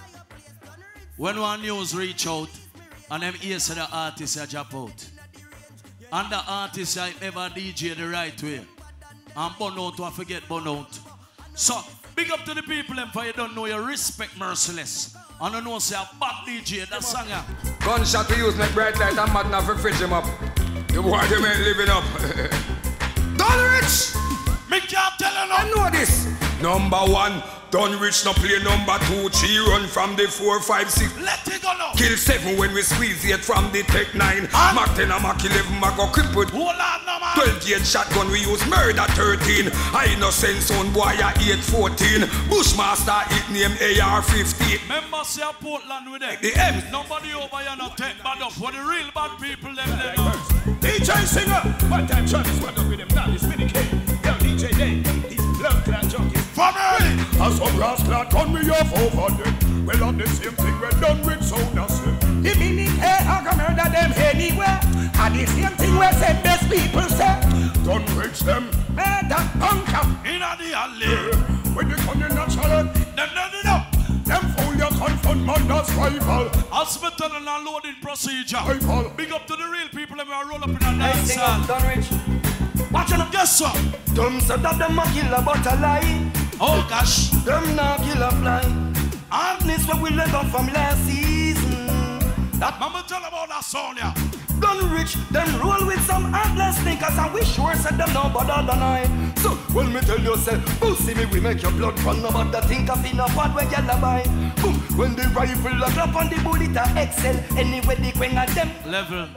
When one news reach out and them hears the artists are drop out. And the artists are ever D J the right way. And burn out or forget burn out. So, big up to the people and for you don't know you respect Merciless. And you know say a bad D J, that song. Gunshot we use make bright light and mad enough for fridge him up. The boy them ain't living up. Don Rich! Me can't tell you no. I know this. Number one, Don Rich no play number two. Three run from the four, five, six. Let it go now. Kill seven when we squeeze eight from the tech nine. Mark ten and Mark eleven, Mark go crippled. Hold on no man. Twelve gauge shotgun we use murder thirteen. I innocent son boy a eight fourteen. Bushmaster it name A R fifty. Remember say a Portland with them. The M. Nobody over here no take bad up. For the real bad people them they know. D J Singer, one time Travis went up with him now. It's Vinny K. Yo D J Day, these blood clot junkies. From early. As some brass clot gun me off over them. Well on the same thing we're done with sound as them. The meaning hey, I can murder them anywhere. And the same thing we say best people say. Don't reach them, murder, conquer. In the alley. When you come in a challenge, them no no no. Them fool your confront man that's rival. Hospital and unloading procedure. Rival. Big up to the real people that will roll up in a dance hall. Don Rich. Watch them, guess what? Them said that them a killer but a lie. Oh gosh. Them not killer fly. Hardness what we let up from last season. That mama tell about that song, yeah. Don Rich, them roll with some heartless thinkers and we sure said them no better than I. So when me tell you say, pussy me we make your blood run no matter think of in a part where you buy. Boom, when the rifle a clap on the bullet a excel anyway the queen at them. Level.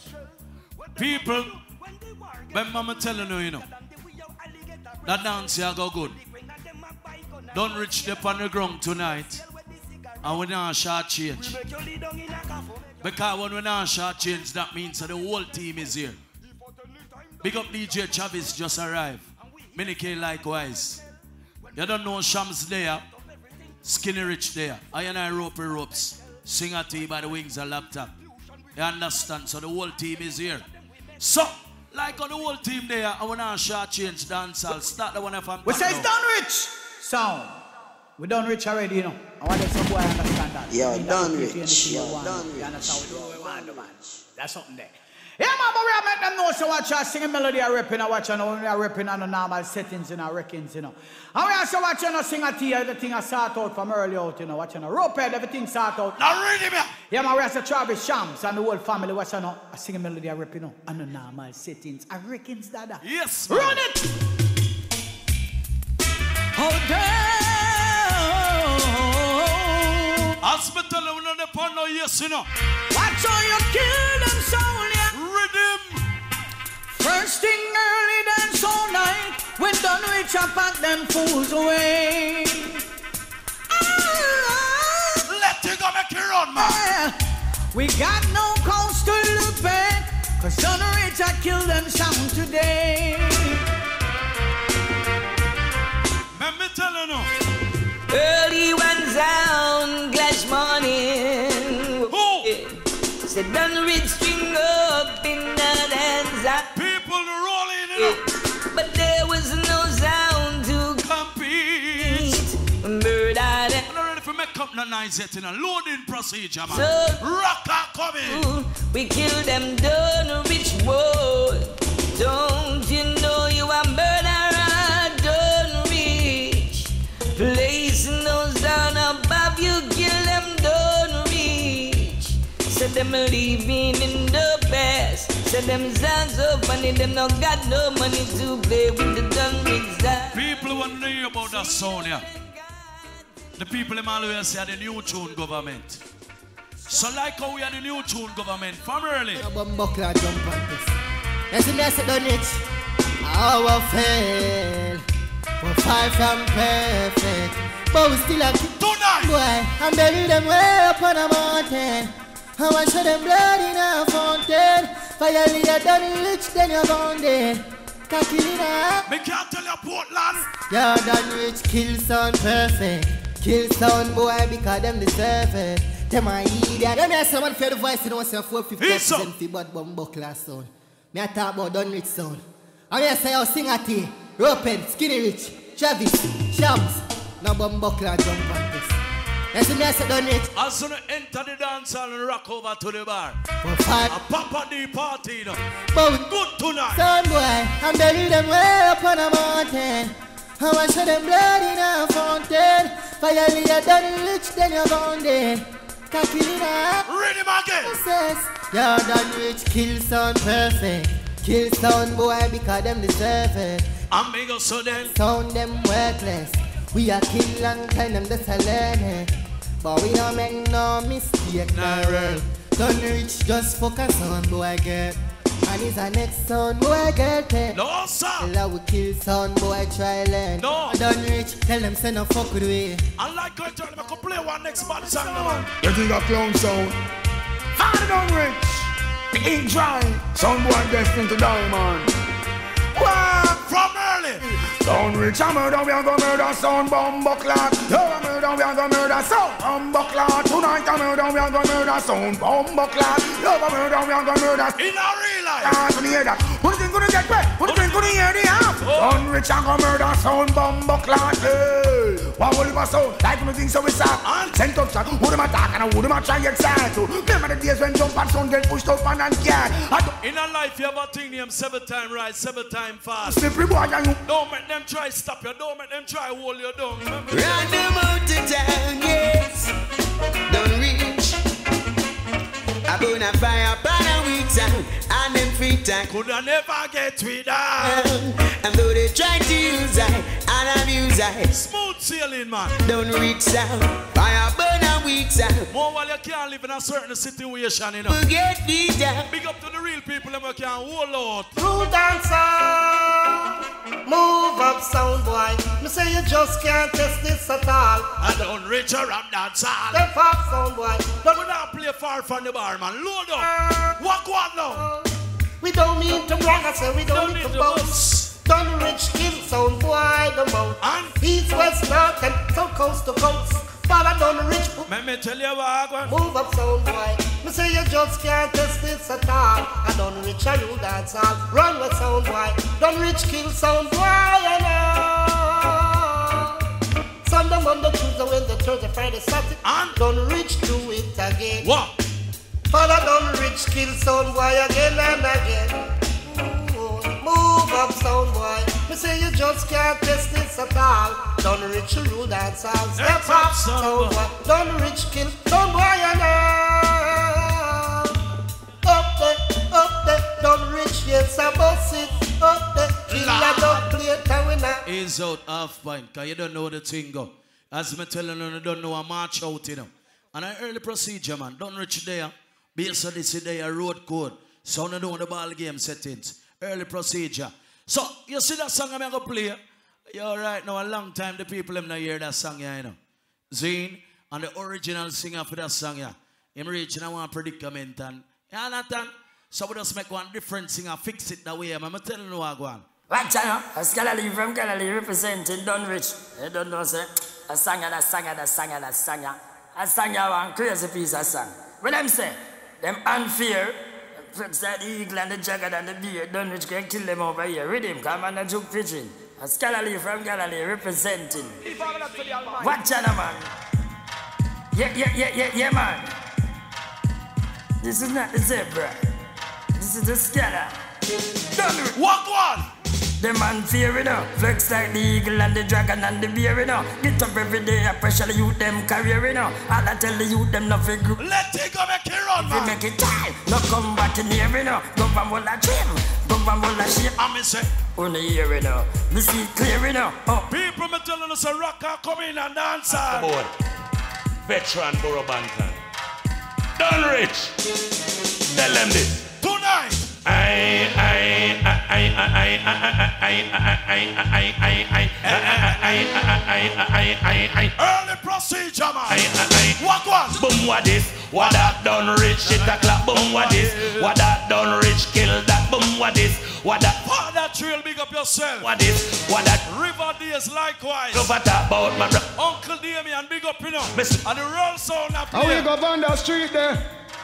People, when mama telling you, you know, that dance here go good. Don't reach the on the ground tonight and we not short change. Because when we not short change, that means that the whole team is here. Big up D J Travis just arrived. Mini K likewise. You don't know Shams there. Skinny Rich there. I and I rope ropes. Singer T by the wings of laptop. You understand? So the whole team is here. So, like on the whole team there, I want to short change dance. I'll start the one from. We say it's Don Rich sound. We done rich already, you know. I want some boy understand that. Yo, done rich. Yo, done rich. You understand what we want, man. That's something there. Yeah, man, but we are make them know so watch us singing melody and rapping and watch, you know, when we are rapping on the normal settings in our reckons, you know. And we also watch, you know, sing a tea, everything I sort out from early out, you know, watching you know, rope head, everything sort out. Now ready, man. Yeah, man, we are Travis Shams and the whole family, watch, you know, I sing a melody and rapping, you know, on the normal settings. I reckons, dada. Yes, man. Run it! Oh, damn! Hospital, we know the pan no yes, you know. Watch how you kill them soul, yeah. Rhythm. First thing early, dance all night. When done reach and pack them fools away. Ah, let it go, make it run, man. Yeah. We got no cause to look back, cause done reach and kill them sound today. Let me tell you now. Early one sound, glass morning. Who? Said done reach string up in the dance. People rolling it up. But there was no sound to compete. Murder. I'm not ready for make up no nice yet in a loading procedure, man. So, rocker coming. We kill them done rich boy. Don't you know you are murderer? Done rich. Placing those down above you, kill them done reach. Said them living in the past. Said them songs of money, them no got no money to play with the done rich. People want to hear about that song, yeah. The people in always say the new tune government. So like how we are the new tune government from early. Yes, me I said done it. Our fail. We're far from perfect, but we still have to tonight. Boy, and bury them way up on a mountain. I want to show them blood in a fountain. Fire leader done rich, then you're gone dead. Can't kill it up. Me can't tell you Portland. You're done rich, kill sound perfect. Kill sound boy because them deserve it. Them are idiot. Let me ask someone for the voice, you know, say four fifty percent for bad bumbo class sound. Me I talk about done rich sound. And me I say I'll sing at you. Ropen, Skinny Rich, Travis, Shams. No bumbo class jump on this. That's the message done it. As soon as you enter the dance hall and rock over to the bar. For five. A Papa D party, you know. But good tonight. Son boy, I'm bury them way up on a mountain. I want to show them blood in a fountain. Fire leader done rich, then you're gone dead. Can't kill it up. Read him again. Says, you're done rich, kill sound perfect. Kill sound boy because them deserve it. I'm big up so then. Sound them worthless. We are kill and tell them that's a learning. But we don't make no mistake, nah, real. Done rich, just focus on boy get. And it's a next sound boy get it. No, sir. Tell we kill sound boy try learn. No. Done rich, tell them say no fuck with we. I like going to tell them I can play one next bad song, man. You think a clown sound? Father done rich. The ink dry. Sound boy destined to die, man. What? From early. Sound rich, I murder, we are gonna murder sound bumbo clot. Yo, I murder, we are gonna murder sound bumbo clot. Tonight I murder, we are gonna murder sound bumbo clot. Yo, I murder, we are gonna murder. In a real life. Ah, to hear that. Who do you think gonna get wet? Who do you think gonna hear the half? Sound rich, I gonna murder sound bumbo clot. Hey, what will you sound? Like you think so we start. Send up shot. Who them attack and who them try get sad to? Remember the days when jump and sound get pushed up and and can. In a life you have a thing named seven time right, seven time fast. Slippery boy, and you. Don't make them try stop you. Don't make them try hold you down. Remember? Run them out to town, yes. Don't reach. I burn a fire upon a week time, and them free time. Could I never get with that? And though they try to use I and abuse I. Smooth sailing, man. Don't reach sound. Fire burn a week time. More while you can't live in a certain situation, you know. Forget me down. Big up to the real people that can hold out. True dancer. Move up, sound boy. Me say you just can't test this at all. I don't reach around that all. Step up, sound boy. Don't we not play far from the bar, man. Load up. Uh, Walk one now. Uh, we don't mean to brag, I say we don't, don't need to boast. Done rich, kill, sound boy, the mouth. And east, west, north, and so coast to coast. Father done rich. Let me tell you what I move up, sound boy. Me say you just can't test this at all. I done rich and you dance all. Run with sound boy. Done rich, kill, sound boy, I know. Sunday, Monday, Tuesday, Wednesday, Thursday, Friday, Saturday. And done rich, do it again. What? Father done rich, kill, sound boy, again and again. Move up, sound boy. Me say you just can't test this at all. Done rich, you dance all. Step up, sound boy. Done rich, kill, sound boy, and all. Up there, up there, done rich, yes, I boss it. Up there, kill a dog play, can we not? Is out half point, cause you don't know the thing go. As me telling you, you don't know a march out, you know. And an early procedure, man. Done rich there. Based on this day, a road code. So you know the ball game settings. Early procedure. So, you see that song I'm going to play? You're right now, a long time the people have not hear that song, yeah, you know. Zane, and the original singer for that song, yeah. Him reaching a one predicament, and, yeah, Nathan, so we just make one different singer, fix it that way, I'm telling you what I go on. Right, you know, a Scholarly from Galilee representing Dunwich. You don't know, say, a singer, a singer, a singer, a singer. A singer, one crazy piece of song. What them say? Them unfair. Flex like the eagle and the jagged and the beard. Dunwich can kill them over here. Read him, come on and juke pitching. A Scholarly from Galilee representing. Watch out, man. Yeah, yeah, yeah, yeah, yeah, man. This is not the zebra. This is the Scholar. Dunwich. Walk one. The man fear, you know. Flex like the eagle and the dragon and the bear, you know. Get up every day, I pressure the youth them career, you know. All I tell the youth them nothing group. Let it go make it run, man. Make it time. No come back in here, you know. Go from all the dream. Go from all the shape. I'm say. Only here, you know. Me see it clear, you know. Oh. People me telling us a rocker come in and dance on. Board. Veteran Borough Banton. Dunwich. Tell them this. Tonight. I, I, I, I, I, Early procedure, man. What was? Boom, what this? What that done rich? It a clap. Boom, what this? What that done rich? Kill that. Boom, what this? What that? Father Trail, big up yourself. What this? What that? River Days likewise. Go for that about my bro. Uncle Damien, big up, you know. And the real sound up How here. we go on the street there?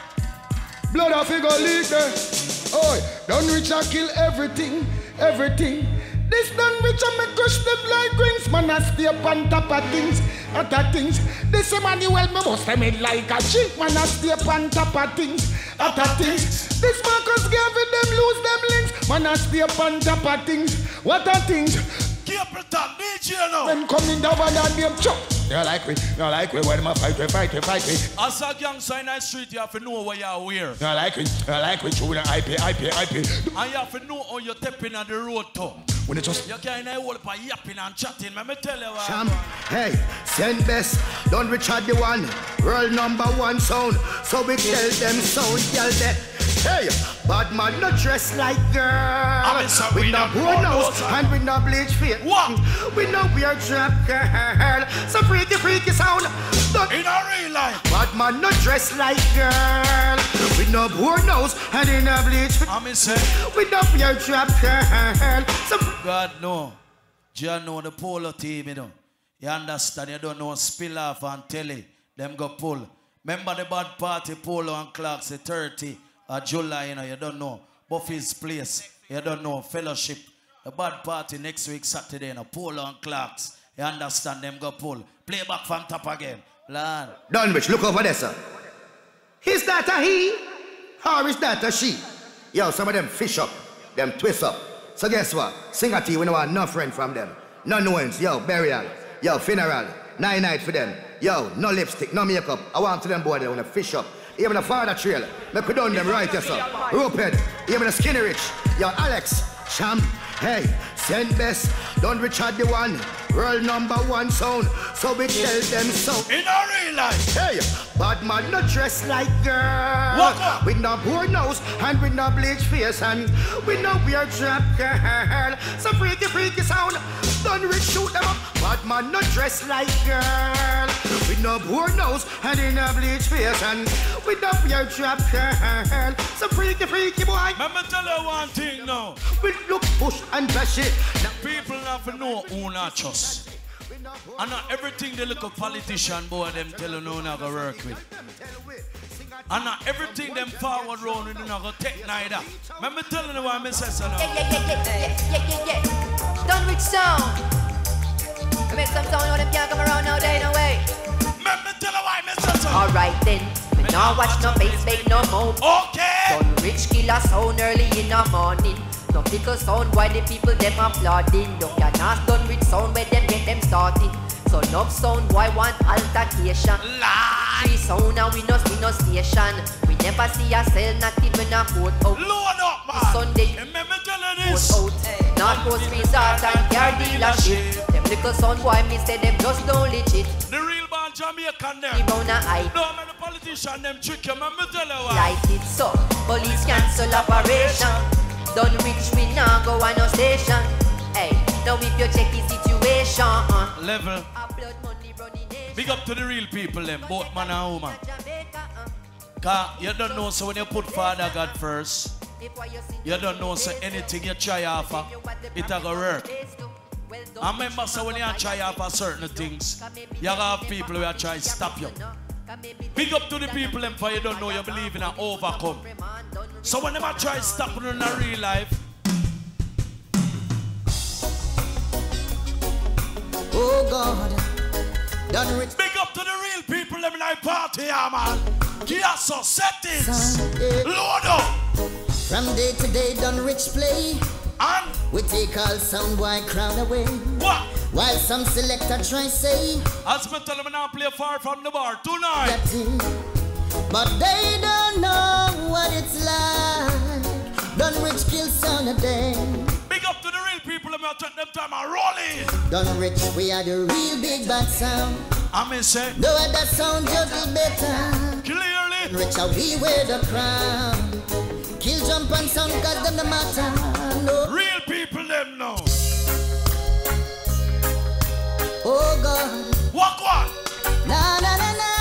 Blood off, we go leak there. Oh, done rich I kill everything, everything. This done rich I make crush them like rings. Man, I stay up on top of things, other things. This Emmanuel, me must have made like a chick. Man, I stay up on top of things, other things. This Marcus Gavin, them lose them links. Man, I stay up on top of things, what are things? Capleton, D J now. When coming down and them chop. They like we, they like we. When my fight, we fight, we fight, we. As a gangster in the street, you have to know where you are where. They like we, they like we. Through the I P, I P, I P. And you have to know how you're tapping on the road to. When it just you can't hold up a yapping and chatting. Let me tell you what. Sham, hey, send best. Don't Richard the one. World number one sound. So we tell them sound, tell them. Hey, bad man not dressed like girl. We, we no brown nose and we no bleach face. What? We no wear trap girl. So freaky, freaky sound. Don't in a real life. Bad man not dressed like girl. We no brown nose and we no bleach face. I mean, say. We no wear trap girl. So God no. You know the polo team, you know. You understand? You don't know spill off and telly. Them go pull. Remember the bad party polo and clocks the thirty. Uh, July, you know, you don't know. Buffy's place, you don't know. Fellowship, the bad party next week, Saturday, you know. Polo and Clarks, you understand them go pull. Play back from top again. Land. Dunwich, look over there, sir. Is that a he? Or is that a she? Yo, some of them fish up, them twist up. So guess what? Sing a tea, we don't want no friend from them. No knowings, yo, burial, yo, funeral, nine night for them. Yo, no lipstick, no makeup. I want to them boy, they want to fish up. Even the Father Trail, make we done them right, yes, sir. Ropehead, even the Skinny Rich, yo, Alex, Sham, hey, send best, don't Richard the one, world number one sound, so we tell them so. In a real life, hey, bad man not dressed like girl. Walk up. With no poor nose and with no bleach face and with no weird trap girl. So freaky, freaky sound, don't rich shoot them up. Bad man not dressed like girl. With no poor nose and in a bleach face and with no weird trap girl. So freaky, freaky boy. Let me tell you one thing now. We look push and flash it. People have to know who not trust. And not everything they look a politician boy them tell you no not gonna work with. And not everything them forward round you not gonna take neither. Let me tell you why I say so now. Yeah, yeah, yeah, yeah, yeah, yeah, yeah. Dunwich sound. I make some sound, you know them can't come around now, they no way. Let me tell you why I say so. Alright then, me now watch no face, make no move. Okay. Dunwich killer sound early in the morning. No pickle sound, why the people them applauding. You can ask Dunwich sound where them get them started. So no sound, boy want altercation. Lie. We sound and we no see no station. We never see a cell, not even a court out. Load up, man. Sunday, remember telling this. Out. North Coast Resort and car dealership. Them little sound, boy me say them just don't legit. The real band Jamaican them. We bound a eye. No man, the politician them trick you. Remember tell you why. Light it so, police cancel operation. Dunwich we now go on no station. Hey, now if you check the situation uh, level. Big up to the real people them, both man and woman. Cause you don't know so when you put Father God first, you don't know so anything you try offer, it a go work. I remember so when you try offer certain things, you have people who try to stop you. Big up to the people them for you don't know you believe in and overcome. So when they try to stop you in a real life. Oh God, done rich. Big up to the real people them like party, yeah, man. Kiaso settings. Load up. From day to day, done rich play. And we take all sound boy crowd away. What? While some selector try say, as me tell them now play far from the bar tonight. But they don't know what it's like. Done rich kill sound a day. Big up to the real people them take them time and roll it. Done rich, we are the real big bad sound. I mean say, no other sound juggle better. Clearly. Rich how we wear the crown. Kill jump and sound cause them the matter. No. Real them now. Oh God. Walk one. Na na na na.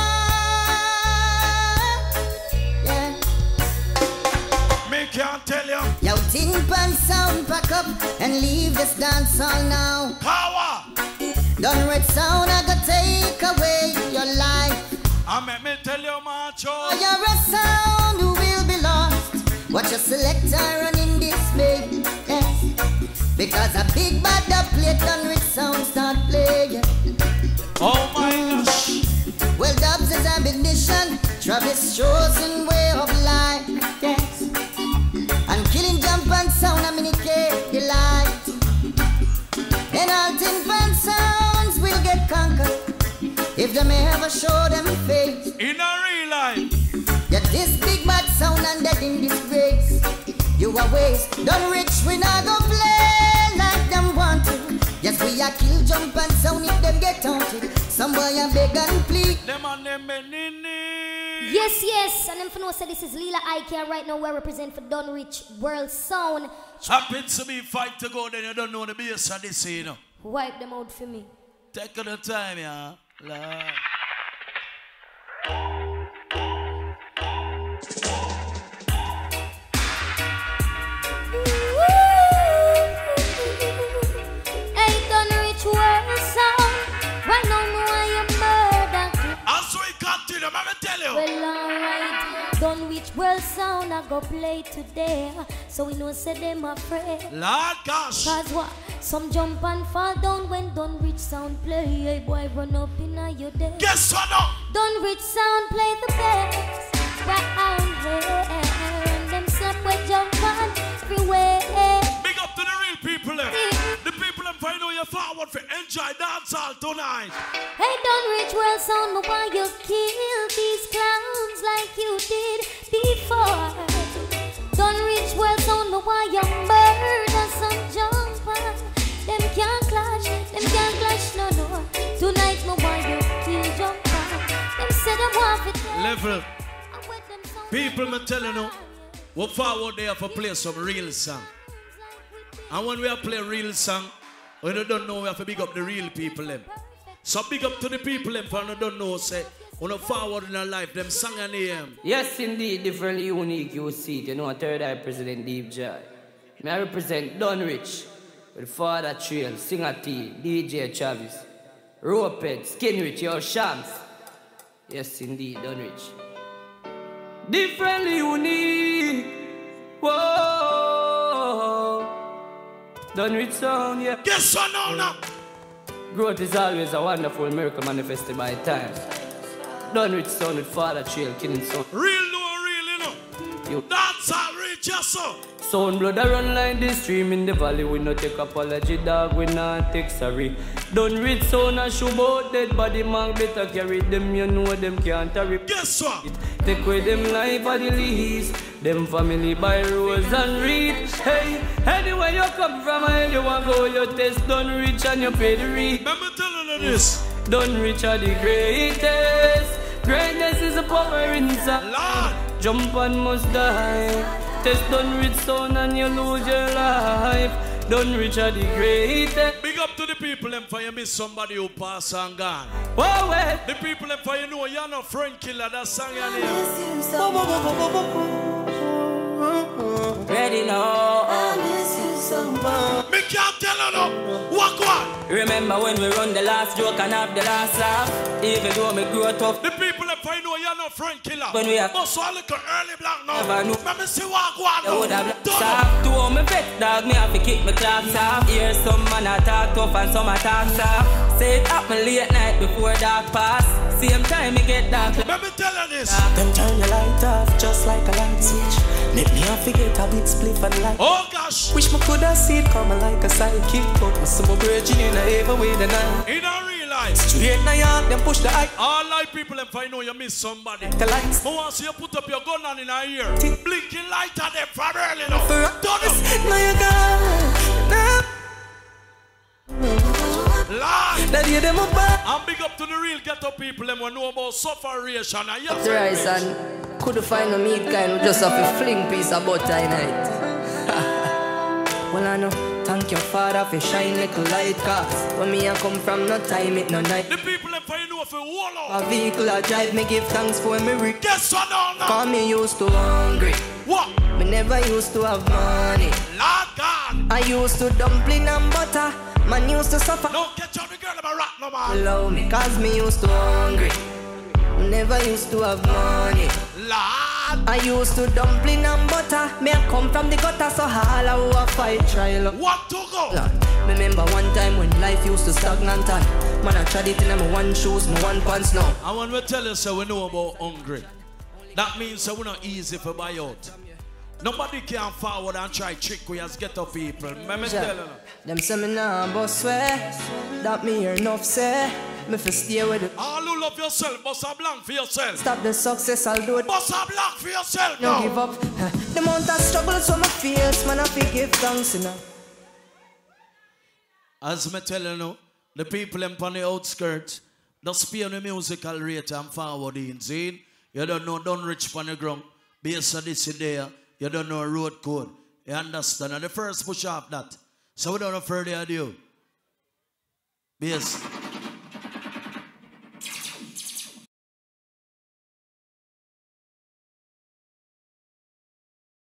Yeah. Me can't tell you. Yo, tin pan sound pack up and leave this dance hall now. Power. Done red sound, I gotta take away your life. I make me tell you, macho. Your sound will be lost. Watch your selector running this way. Yes. Because a big bad up plate done red sound start playing. Oh my gosh. Well, dubs is ammunition. Travis chosen way of life. Yes. And killing jump and sound, I mean, delight. And all tin pan sounds will get conquered if they may ever show them face. In a real life. Yeah, this big bad sound and dead in disgrace. You are waste, done rich, we not go play like them want to. Yes, we are kill jump and sound if them get haunted. Some boy a beg and plead. Them and them menini. Yes, yes, and them for know say this is Lila Ike right now. We represent for Dunrich World Sound. Happens to be fight to go, then you don't know the bass of this, you know. Wipe them out for me. Take the time, yeah. Lord. Hey, Dunrich World Sound. Right now, no I am murder. As we continue, let me tell you. Well, alright. Dunrich World Sound, I go play today. So we know say them afraid. Lord gosh. Cause what? Some jump and fall down when Dunrich Sound play. Hey boy, run up in a your day. Guess what now? Dunrich Sound play the best round here. And them slap with jump on everywhere. Big up to the real people there. The people them find out you forward for enjoy dancehall tonight. Hey Dunrich World Sound, but why you kill these clowns like you did before? Dunrich World Sound, but why you murder some jumper? Them can't clash, them can't clash no no. Tonight no why you kill jumper. Them say them want it. Level. People me telling you, we forward there for play some real song. And when we are play real song, we don't know we have to big up the real people them. So big up to the people them for we don't know say we not forward in our life them song and name. Yes indeed, differently unique you see it. You know, third eye President Deep Joy. May I represent Dunrich with Father Trail, Singer T, D J Travis, Roped, Skinrich, your Shams. Yes indeed, Dunrich. Differently unique. Whoa. Dunrich sound, yeah. Guess what now now? Growth is always a wonderful miracle manifested by time. Dunrich sound with Father Trail, killing sound. Real no real, you know. You. That's how rich you so. Sound blood a run like the stream in the valley. We no take apology, dog. We not take sorry. Dunrich sound a show about dead body man. Better carry them, you know them can't carry. Guess what? Take away them life of the least. Them family by Rose and Reed. Hey, anywhere you come from, and you want go, you test Dunrich and you pay the read. Remember telling you this. Dunrich are the greatest. Greatness is a power inside. Lord. Jump and must die. Test Dunrich sound and you lose your life. Dunrich are the greatest. Big up to the people them for you miss somebody who pass and gone. Whoa, wait. The people them for you know you're not friend killer. That song your name. Ready now. I miss you so much. Me can't tell you no. Walk one. Remember when we run the last joke and have the last laugh? Even though me grow tough. The people that find know you're not friend killer. When we have must all look early black now. Never knew. Let me see walk one. I would have soft. To all me vet dog, me have to kick my class off. Hear some man a talk tough and some a talk soft. Say it happen late night before dark pass. Same time me get dark. Let me tell you this. Them turn your light off just like a light switch. Make me have to get a bit spliff and light. Oh gosh. Wish me could have seen it coming like a sidekick. But my summer virgin in a ever way the night. In a real life. Straight now yard, them push the eye. All light people them find know you miss somebody. The lights. But once you put up your gun on in a ear, blinking light at them from early now. Done it. Now you got Lord. That you them up back. And big up to the real ghetto people them who know about sufferation. And yes, Rice and couldn't find no meat kind. We just have a fling piece of butter in it. Well I know. Thank your father for shine little light, cause when me I come from no time it no night. The people that find you for wall a vehicle I drive, me give thanks for me rich. Guess what now? Cause me used to hungry. What? Me never used to have money. Lord God. I used to dumpling and butter. Man used to suffer. Don't catch on the girl about rat no man. Love me cause me used to hungry. Me never used to have money. Lord. I used to dumpling and butter. Me I come from the gutter, so all I will fight trial. What to go? Lord. Remember one time when life used to stagnant and man I tried it in my one shoes, my one pants now. I want to tell you so we know about hungry. That means so we're not easy for buy out. Nobody can forward and try trick we as get up people. Remember Yeah. telling them. Them say me nah boss swear. That me hear enough say. Me fi stay with it. All who love yourself, bust a blank for yourself. Stop the success, I'll do it. Bust a blank for yourself No now. give up. The amount of struggles from my fears, man I fi give thanks, you know. As me telling you, the people in on the outskirts, just pay on the musical rate and forwarding. See? You don't know, don't reach on the ground. Based on this there, you don't know road code. You understand? And the first push off that. So we don't have further ado. Yes.